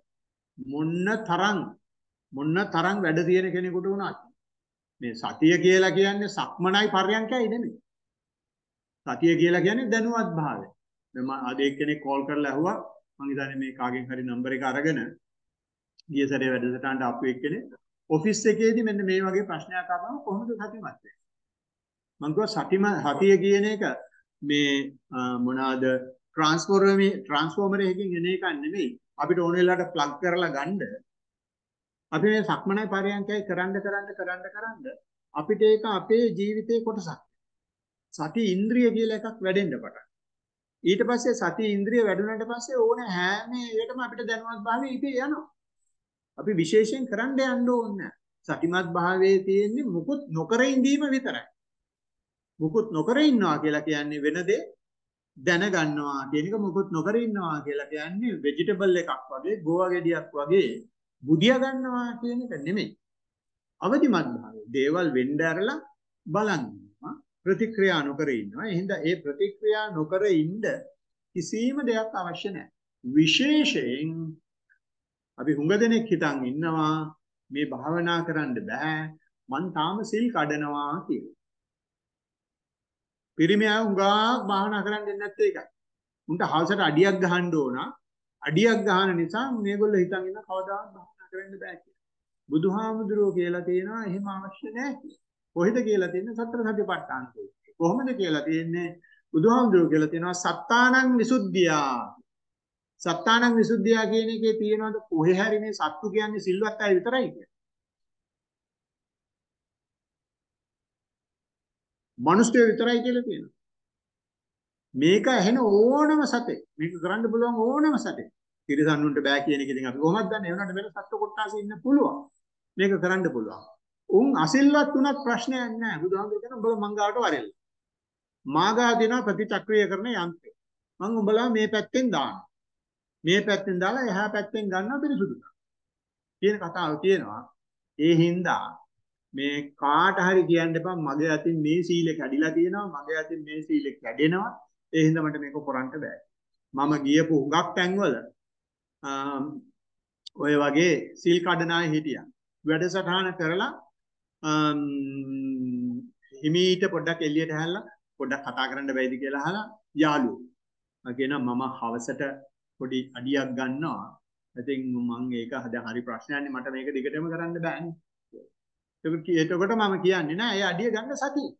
මොන්න තරම් වැඩ තියෙන කෙනෙකුට වුණත් මේ සතිය කියලා කියන්නේ සක්මනයි පර්යංකයයි නෙමෙයි. සතිය කියලා කියන්නේ දැනුවත් භාවය. මම අද එක්කෙනෙක් කෝල් කරලා ඇහුවා මං හිතන්නේ මේ කාගෙන් හරි නම්බර් එක අරගෙන ගිය සැරේ වැඩසටහනට ආපු එක්කෙනෙක් ඔෆිස් එකේදී මෙන්න මේ වගේ ප්‍රශ්නයක් ආවම කොහොමද සතිමත් වෙන්නේ? මං කිව්වා සතිය කියන එක මේ මොනවාද ට්‍රාන්ස්ෆෝමර් එකකින් එන එකක් නෙමෙයි. අපිට ඕන වෙලාවට ප්ලග් කරලා ගන්න. අපි මේ සක්මනයි පරයන්කයි කරන්න අපිට ඒක අපේ ජීවිතේ කොටසක්. සති ඉන්ද්‍රිය කියලා එකක් වැඩෙන්න පටන්. ඊට පස්සේ සති ඉන්ද්‍රිය වැඩුණාට පස්සේ ඕන හැම එකටම අපිට දැනුවත් භාවයේ ඉතේ යනවා. අපි විශේෂයෙන් කරන්න යන්න ඕනේ නැහැ. සතිමත් භාවයේ තියෙන්නේ මුකුත් නොකර ඉඳීම විතරයි. මුකුත් නොකර ඉන්නවා කියලා කියන්නේ වෙන දේ දැනගන්නවා කියන එක. මුකුත් නොකර ඉන්නවා කියලා කියන්නේ ভেජිටබල් එකක් වගේ, ගෝවා ගෙඩියක් වගේ බුදියා ගන්නවා කියන එක නෙමෙයි. අවදිමත් භාවය. දේවල් වෙන්න ඇරලා බලන්න. ප්‍රතික්‍රියා නොකර ඉන්නවා. එහෙනම් ඒ ප්‍රතික්‍රියා නොකර ඉන්න කිසිම දෙයක් අවශ්‍ය නැහැ. විශේෂයෙන් අපි හුඟ දෙනෙක් හිතන් ඉන්නවා මේ භාවනා කරන්න බෑ මං තාම සිල් කඩනවා කියලා. පිරිමියා හුඟා භාවනා කරන්න දෙන්නේ නැත්තේ ඒකයි. උන්ට හවසට අඩියක් ගහන්න ඕන. අඩියක් ගහන නිසා මේගොල්ලෝ හිතන් ඉන්න කවදාවත් භාවනා කරන්න බෑ කියලා. බුදුහාමුදුරුවෝ කියලා තියෙනවා එහෙම අවශ්‍ය නැහැ කියලා. කොහෙද කියලා තියෙන්නේ සතර සතිපට්ඨාන සූත්‍රය. කොහොමද කියලා තියෙන්නේ බුදුහාමුදුරුවෝ කියලා තියෙනවා සත්තානං විසුද්ධියා. සත්තානං විසුද්ධියා කියන එකේ තියෙනවද කොහේ හරි මේ සත්තු කියන්නේ සිල්වත් අය විතරයි කියලා. මනුස්සය විතරයි කියලා තියෙනවා. මේක ඇහෙන ඕනම සතේ මේක කරන්න පුළුවන් ඕනම සතේ. තිරසන්නුන්ට බෑ කියන එක ඉතින් අපි කොහොමද දන්නේ? ඒ වුණාට වෙන සත්තු කොට්ටාසෙ ඉන්න පුළුවන්. මේක කරන්න පුළුවන්. උන් අසිල්වත් උනත් ප්‍රශ්නයක් නැහැ. බුදුහාමුදුරුවෝ කියන උඹලා මංගාවට වරෙල්ල. මාගා දෙන ප්‍රතිචක්‍රීය කරන යන්ත්‍රය. මං උඹලා මේ පැත්තෙන් දානවා. මේ පැත්තෙන් දාලා එහා පැත්තෙන් ගන්නවා පිරිසුදු කරනවා. කියන කතාව තියෙනවා. ඒ හින්දා මේ කාට හරි කියන්න එපා මගේ අතින් මේ සීලෙ කැඩිලා තියෙනවා මගේ අතින් මේ සීලෙ කැඩෙනවා ඒ හින්දා මට මේක කරන්න බෑ. මම ගියපු හුඟක් තැන්වල ඔය වගේ සීල් කඩන අය හිටියා. වැඩසටහන කරලා හිමීට පොඩ්ඩක් එළියට හැල්ලා පොඩ්ඩක් කතා කරන්න බැයිද කියලා අහලා යාළුවෝ. මම කියනවා මම හවසට පොඩි අඩියක් ගන්නවා. ඉතින් මම ඒක හරි ප්‍රශ්නයක් නේ මට මේක දිගටම කරන්න බෑනේ. එතකොට මම කියන්නේ නෑ ඒ අඩිය ගන්න සතිය.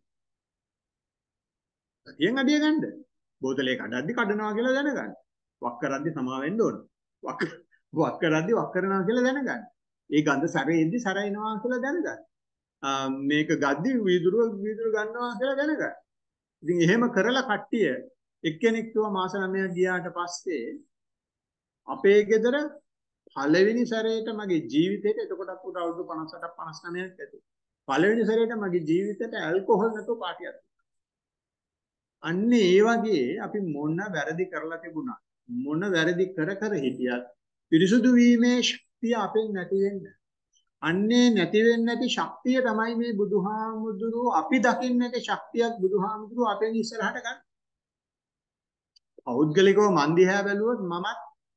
සතියෙන් අඩිය ගන්න. බෝතලේ කඩද්දි කඩනවා කියලා දැනගන්න. වක් කරද්දි සමා වෙන්න ඕන. වක් කරද්දි වක් කරනවා කියලා දැනගන්න. ඒ ගඳ සැරෙද්දි සැරෙනවා කියලා දැනගන්න. මේක ගද්දි වීදුරු ගන්නවා කියලා දැනගන්න. ඉතින් එහෙම කරලා කට්ටිය එක්කෙනෙක් කිව්වා මාස 9ක් ගියාට පස්සේ අපේ ගෙදර පළවෙනි සැරේට මගේ ජීවිතේට එතකොටත් උඩ අවුරුදු 58ක් 59ක් ඇති. පළවෙනි සැරේට මගේ ජීවිතේට ඇල්කොහොල් නැතුව පාටියක්. අන්න ඒ වගේ අපි මොන වැරදි කරලා තිබුණා මොන වැරදි කර හිටියත් පිරිසුදු වීමේ ශක්තිය අපෙන් නැති වෙන්නේ. අන්නේ නැති වෙන්නේ නැති ශක්තිය තමයි මේ බුදුහාමුදුරුවෝ අපි දකින්නේ නැති ශක්තියක් බුදුහාමුදුරුවෝ අපෙන් ඉස්සරහට ගන්න. පෞද්ගලිකව මන් දිහා බැලුවොත් මමත්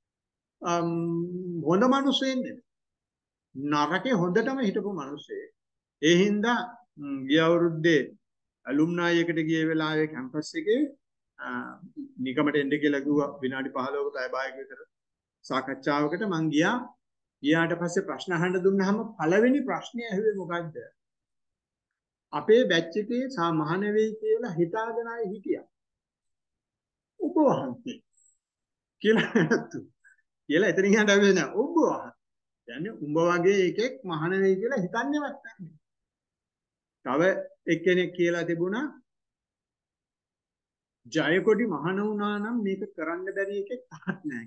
හොඳ මිනිස්සෙක් නෙමෙයි. නරකේ හොඳටම හිටපු මිනිස්සෙක්. ඒ හින්දා ගිය අවුරුද්දේ ඇලුම්නයි එකට ගිය වෙලාවේ කැම්පස් එකේ නිකමට එන්න කියලා කිව්වා විනාඩි 15කට අය භාගයක විතර සාකච්ඡාවකට මං ගියාට පස්සේ ප්‍රශ්න අහන්න දුන්නාම පළවෙනි ප්‍රශ්නේ ඇහුවේ මොකද්ද? අපේ බැච් එකේ මහාන වෙයි කියලා හිතාගෙන ආයේ හිටියා. ඔබ වහන්සේ කියලා නේද? කියලා එතනින් යන්න බැහැ නෑ. ඔබ වහන්සේ. يعني උඹ වගේ එකෙක් මහාන වෙයි කියලා හිතන්නේවත් නැහැ. තව එක්කෙනෙක් කියලා තිබුණා ජයකොඩි මහාන වුණා නම් මේක කරන්න බැරි එකෙක් තාත් නැහැ.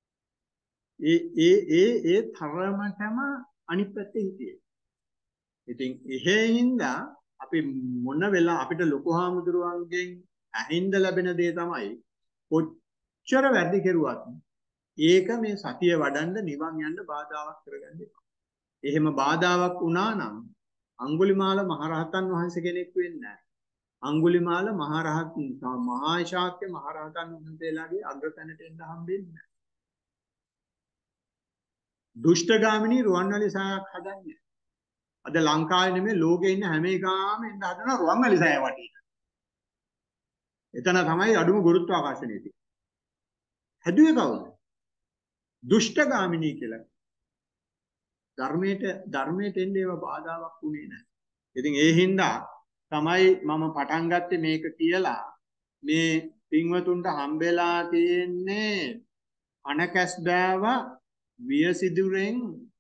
ඒ තරමටම අනිත් පැත්තේ හිටියේ. ඉතින් එහෙයින්දා අපි මොන වෙලා අපිට ලොකු හාමුදුරුවන්ගෙන් ඇහිඳ ලැබෙන දේ තමයි කොච්චර වැඩි කෙරුවත් ඒක මේ සතිය වඩන්න නිවන් යන්න බාධාවක් කරගන්න එපා. එහෙම බාධාවක් වුණා නම් අඟුලිමාල මහරහතන් වහන්සේ කෙනෙක් වෙන්නේ නැහැ. අඟුලිමාල මහා ශාක්‍ය මහරහතන් වහන්සේලාගේ අග්‍රතැනට එන්න හම්බෙන්නේ නැහැ. දුෂ්ටගාමිනී රුවන්වැලි සෑයක් හදන්නේ. අද ලංකාවේ නෙමෙයි ලෝකේ ඉන්න හැම එකම එන්න හදන රුවන්වැලි සෑය වටේට. එතන තමයි අඩුම ගුරුත්වාකර්ෂණය තියෙන්නේ. හැදුවේ කවුද? දුෂ්ටගාමිනී කියලා. ධර්මයට එන්නේ ඒව බාධාවක් වුණේ නැහැ. ඉතින් ඒ හින්දා තමයි මම පටන් ගත්තේ මේක කියලා මේ පින්වතුන්ට හම්බෙලා තියෙන්නේ අනකැස් බෑව වියසිදුරෙන්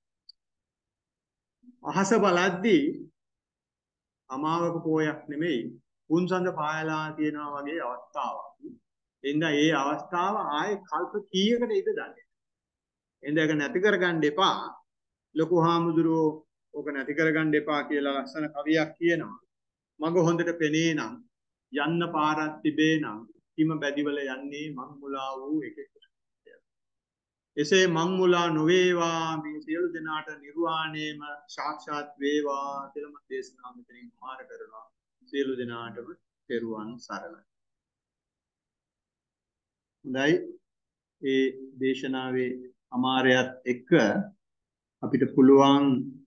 අහස බලද්දී අමාවක පෝයක් නෙමෙයි පුන්සඳ පායලා තියෙනවා වගේ අවස්ථාවක්. එඳා ඒ අවස්ථාව ආයේ කල්ප කීයකට ඉද දන්නේ. එඳා ඒක නැති කරගන්න එපා. ලොකු හාමුදුරුවෝ ඕක නැති කරගන්න එපා කියලා ලස්සන කවියක් කියනවා. මග හොඳට පෙනේ නම් යන්න පාරක් තිබේ නම් හිම බැදිවල යන්නේ මං මුලා වූ එකෙක්. එසේ මං මුලා නොවේවා මේ සියලු දෙනාට නිර්වාණයම සාක්ෂාත් වේවා කියලා මම දේශනාව මෙතනින් මාර කරනවා. සියලු දෙනාටම පෙරුවන් සරණයි. හොඳයි. ඒ දේශනාවේ අමාරයත් එක්ක අපිට පුළුවන්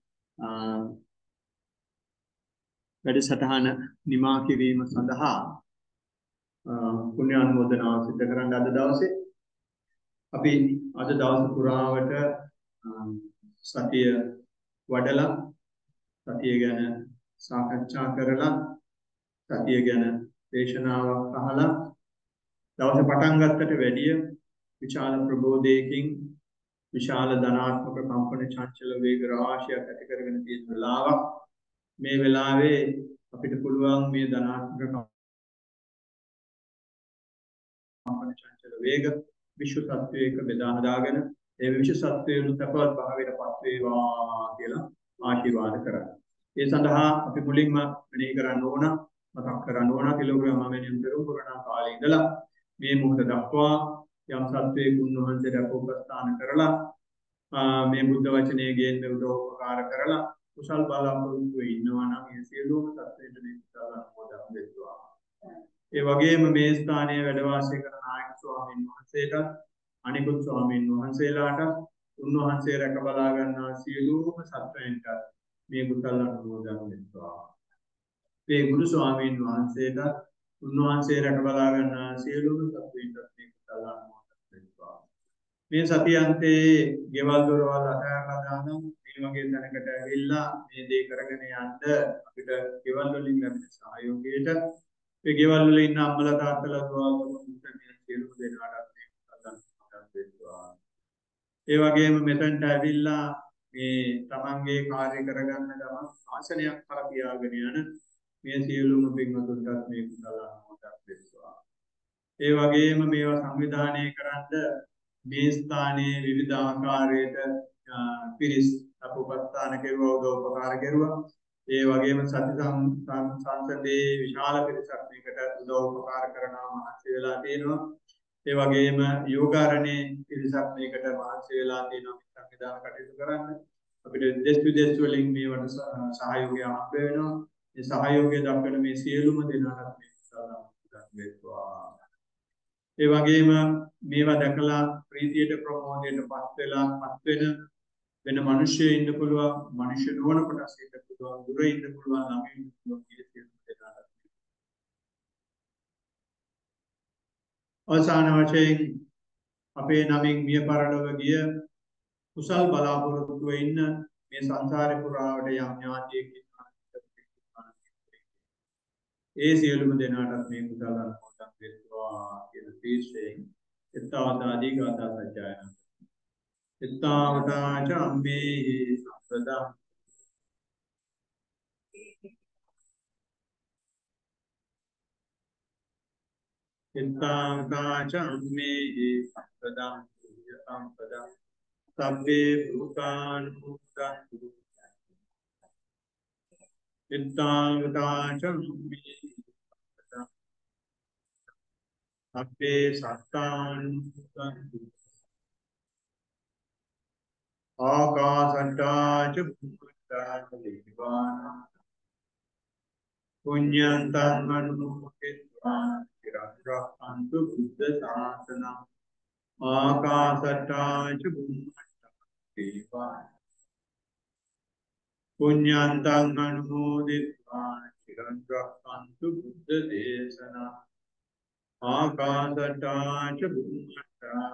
වැඩසටහන නිමා කිරීම සඳහා පුණ්‍ය අනුමෝදනාව සිදු කරන්න අද දවසේ අපි අද දවස් පුරාවට සතිය වඩලා සතිය ගැන සාකච්ඡා කරලා සතිය ගැන දේශනාවක් අහලා දවසේ පටන් ගත්තට වැඩිය විශාල ප්‍රබෝධයකින් විශාල ධනාත්මක කම්පන චංචල වේග රාශියක් ඇති කරගෙන තියෙන වෙලාවක් මේ වෙලාවේ අපිට පුළුවන් මේ ධනාත්මක කම්පන චංචල වේග විශ්ව සත්වයක බෙදා හදාගෙන ඒ විශ්ව සත්වයන් තපවත් භාවයටපත් වේවා කියලා ආශිර්වාද කරා. ඒ සඳහා අපි මුලින්ම මෙනෙහි කරන්න ඕන මතක් කරන්න ඕන කිලෝග්‍රෑම් අමෙනියම් පෙරම්පරණ කාලේ ඉඳලා මේ මොහොත දක්වා යම් සත්වයේ උන්වහන්සේට උපස්ථාන කරලා මේ බුද්ධ වචනයේ ගේන්න උදව් උපකාර කරලා කුසල් බලාපොරොත්තු ඉන්නවා නම් ඒ සියලුම සත්වයන්ට මේ කුසල අනුමෝදන් වෙත්වා. ඒ වගේම මේ ස්ථානයේ වැඩ වාසය කරන නායක ස්වාමීන් වහන්සේට අනිකුත් ස්වාමීන් වහන්සේලාට උන්වහන්සේ රැක බලා ගන්නා සියලුම සත්වයන්ට මේ කුසල අනුමෝදන් වෙත්වා. මේ ගුරු ස්වාමීන් වහන්සේට උන්වහන්සේ රැක බලා ගන්නා සියලුම සත්වයන්ට මේ කුසල අනුමෝදන් වෙත්වා. මේ සතියන්තේ ගෙවල් දොරවල් අතහැරලා දානම් මේ වගේ තැනකට ඇවිල්ලා මේ දේ කරගෙන යන්න අපිට ගෙවල් වලින් ලැබෙන සහයෝගයට මේ ගෙවල් වල ඉන්න අම්මලා තාත්තලා දුවා පුතුන් සියලුම දෙනාට මේ සම්බන්ධ වෙත්වා. ඒ වගේම මෙතනට ඇවිල්ලා මේ තමන්ගේ කාර්ය කරගන්න ගමන් ආසනයක් කර තියාගෙන යන මේ සියලුම පින්වතුන්ට මේ කුසල අනුමෝදන් වෙත්වා. ඒ වගේම මේවා සංවිධානය කරන්න මේ ස්ථානයේ විවිධ ආකාරයට පිරිස් අපෝපස්ථාන කෙරුවා උදව් උපකාර කෙරුවා. ඒ වගේම සති සංසදේ විශාල පිරිසක් මේකට උදව් උපකාර කරනවා මහන්සි වෙලා තියෙනවා. ඒ වගේම යෝගාරණේ පිරිසක් මේකට මහන්සි වෙලා තියෙනවා මේ සංවිධාන කටයුතු කරන්න. අපිට දෙස් විදේශ වලින් මේවට සහයෝගය හම්බ වෙනවා. මේ සහයෝගය දක්වන මේ සියලුම දෙනාට මේ සාරාංශයක් වෙත්වා. ඒ වගේම මේවා දැකලා ප්‍රීතියට ප්‍රමෝදයට පත් වෙලා පත් වෙන මිනිස්සු ඉන්න පුළුවන් මිනිස්සු නොවන කොටස් ඉන්න පුළුවන් දුර ඉන්න පුළුවන් ළඟ ඉන්න පුළුවන් කියලා සියලුම දෙනාට අවසාන වශයෙන් අපේ නමින් මිය පරලොව ගිය කුසල් බලාපොරොත්තුව ඉන්න මේ සංසාරේ පුරාවට යම් ඥාතියෙක් ඉන්නවා ඒ සියලුම දෙනාට මේ කුසල අනුමෝදන් වෙත්වා කියලා තීර්ෂයෙන් එත්තාවතාදී ගාථා සජ්ජායනා එත්තාවතා චම්මේ සම්පදා එත්තාවතා චම්මේ සම්පදා සම්පදා සබ්බේ භූතානුමෝදන්තු එත්තාවතා චම්මේ සබ්බේ සත්තානුමෝදන්තු ආකාශට්ටා ච භුම්මට්ටා දේවානා පුඤ්ඤන්තං අනුමෝදිत्वा চিරං රක්ඛන්තු බුද්ධ ශාසනං ආකාශට්ටා ච භුම්මට්ටා දේවානා පුඤ්ඤන්තං අනුමෝදිत्वा চিරං රක්ඛන්තු බුද්ධ දේශනං ආකාශට්ටා ච භුම්මට්ටා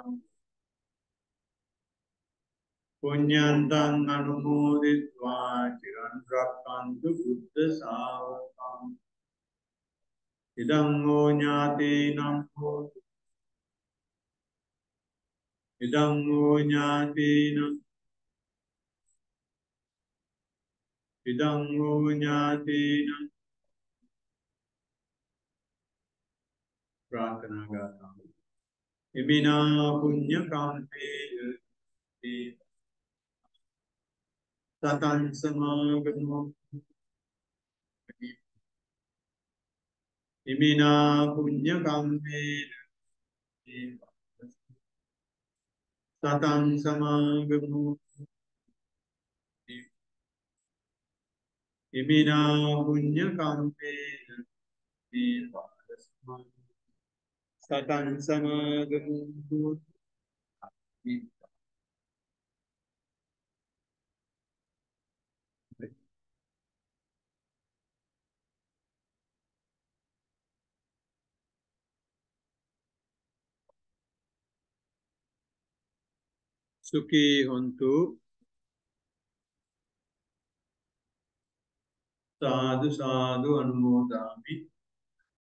පුඤ්ඤන්තං අනුමෝදිत्वा চিරං රක්ඛන්තු බුද්ධ ශාවකං ඉදං හෝ ඥාතේනං හෝතු ඉදං හෝ ඥාතේනං ඉදං හෝ ඥාතේනං ප්‍රාර්ථනා ගාථා ඉමිනා පුඤ්ඤ කම්මේ සතං සමාගමෝ ඉමිනා පුඤ්ඤ කම්මේ සතං සමාගමෝ ඉමිනා පුඤ්ඤ කම්මේ සතං සමාගමෝ සුඛී හොන්තු සාදු සාදු අනුමෝදාමි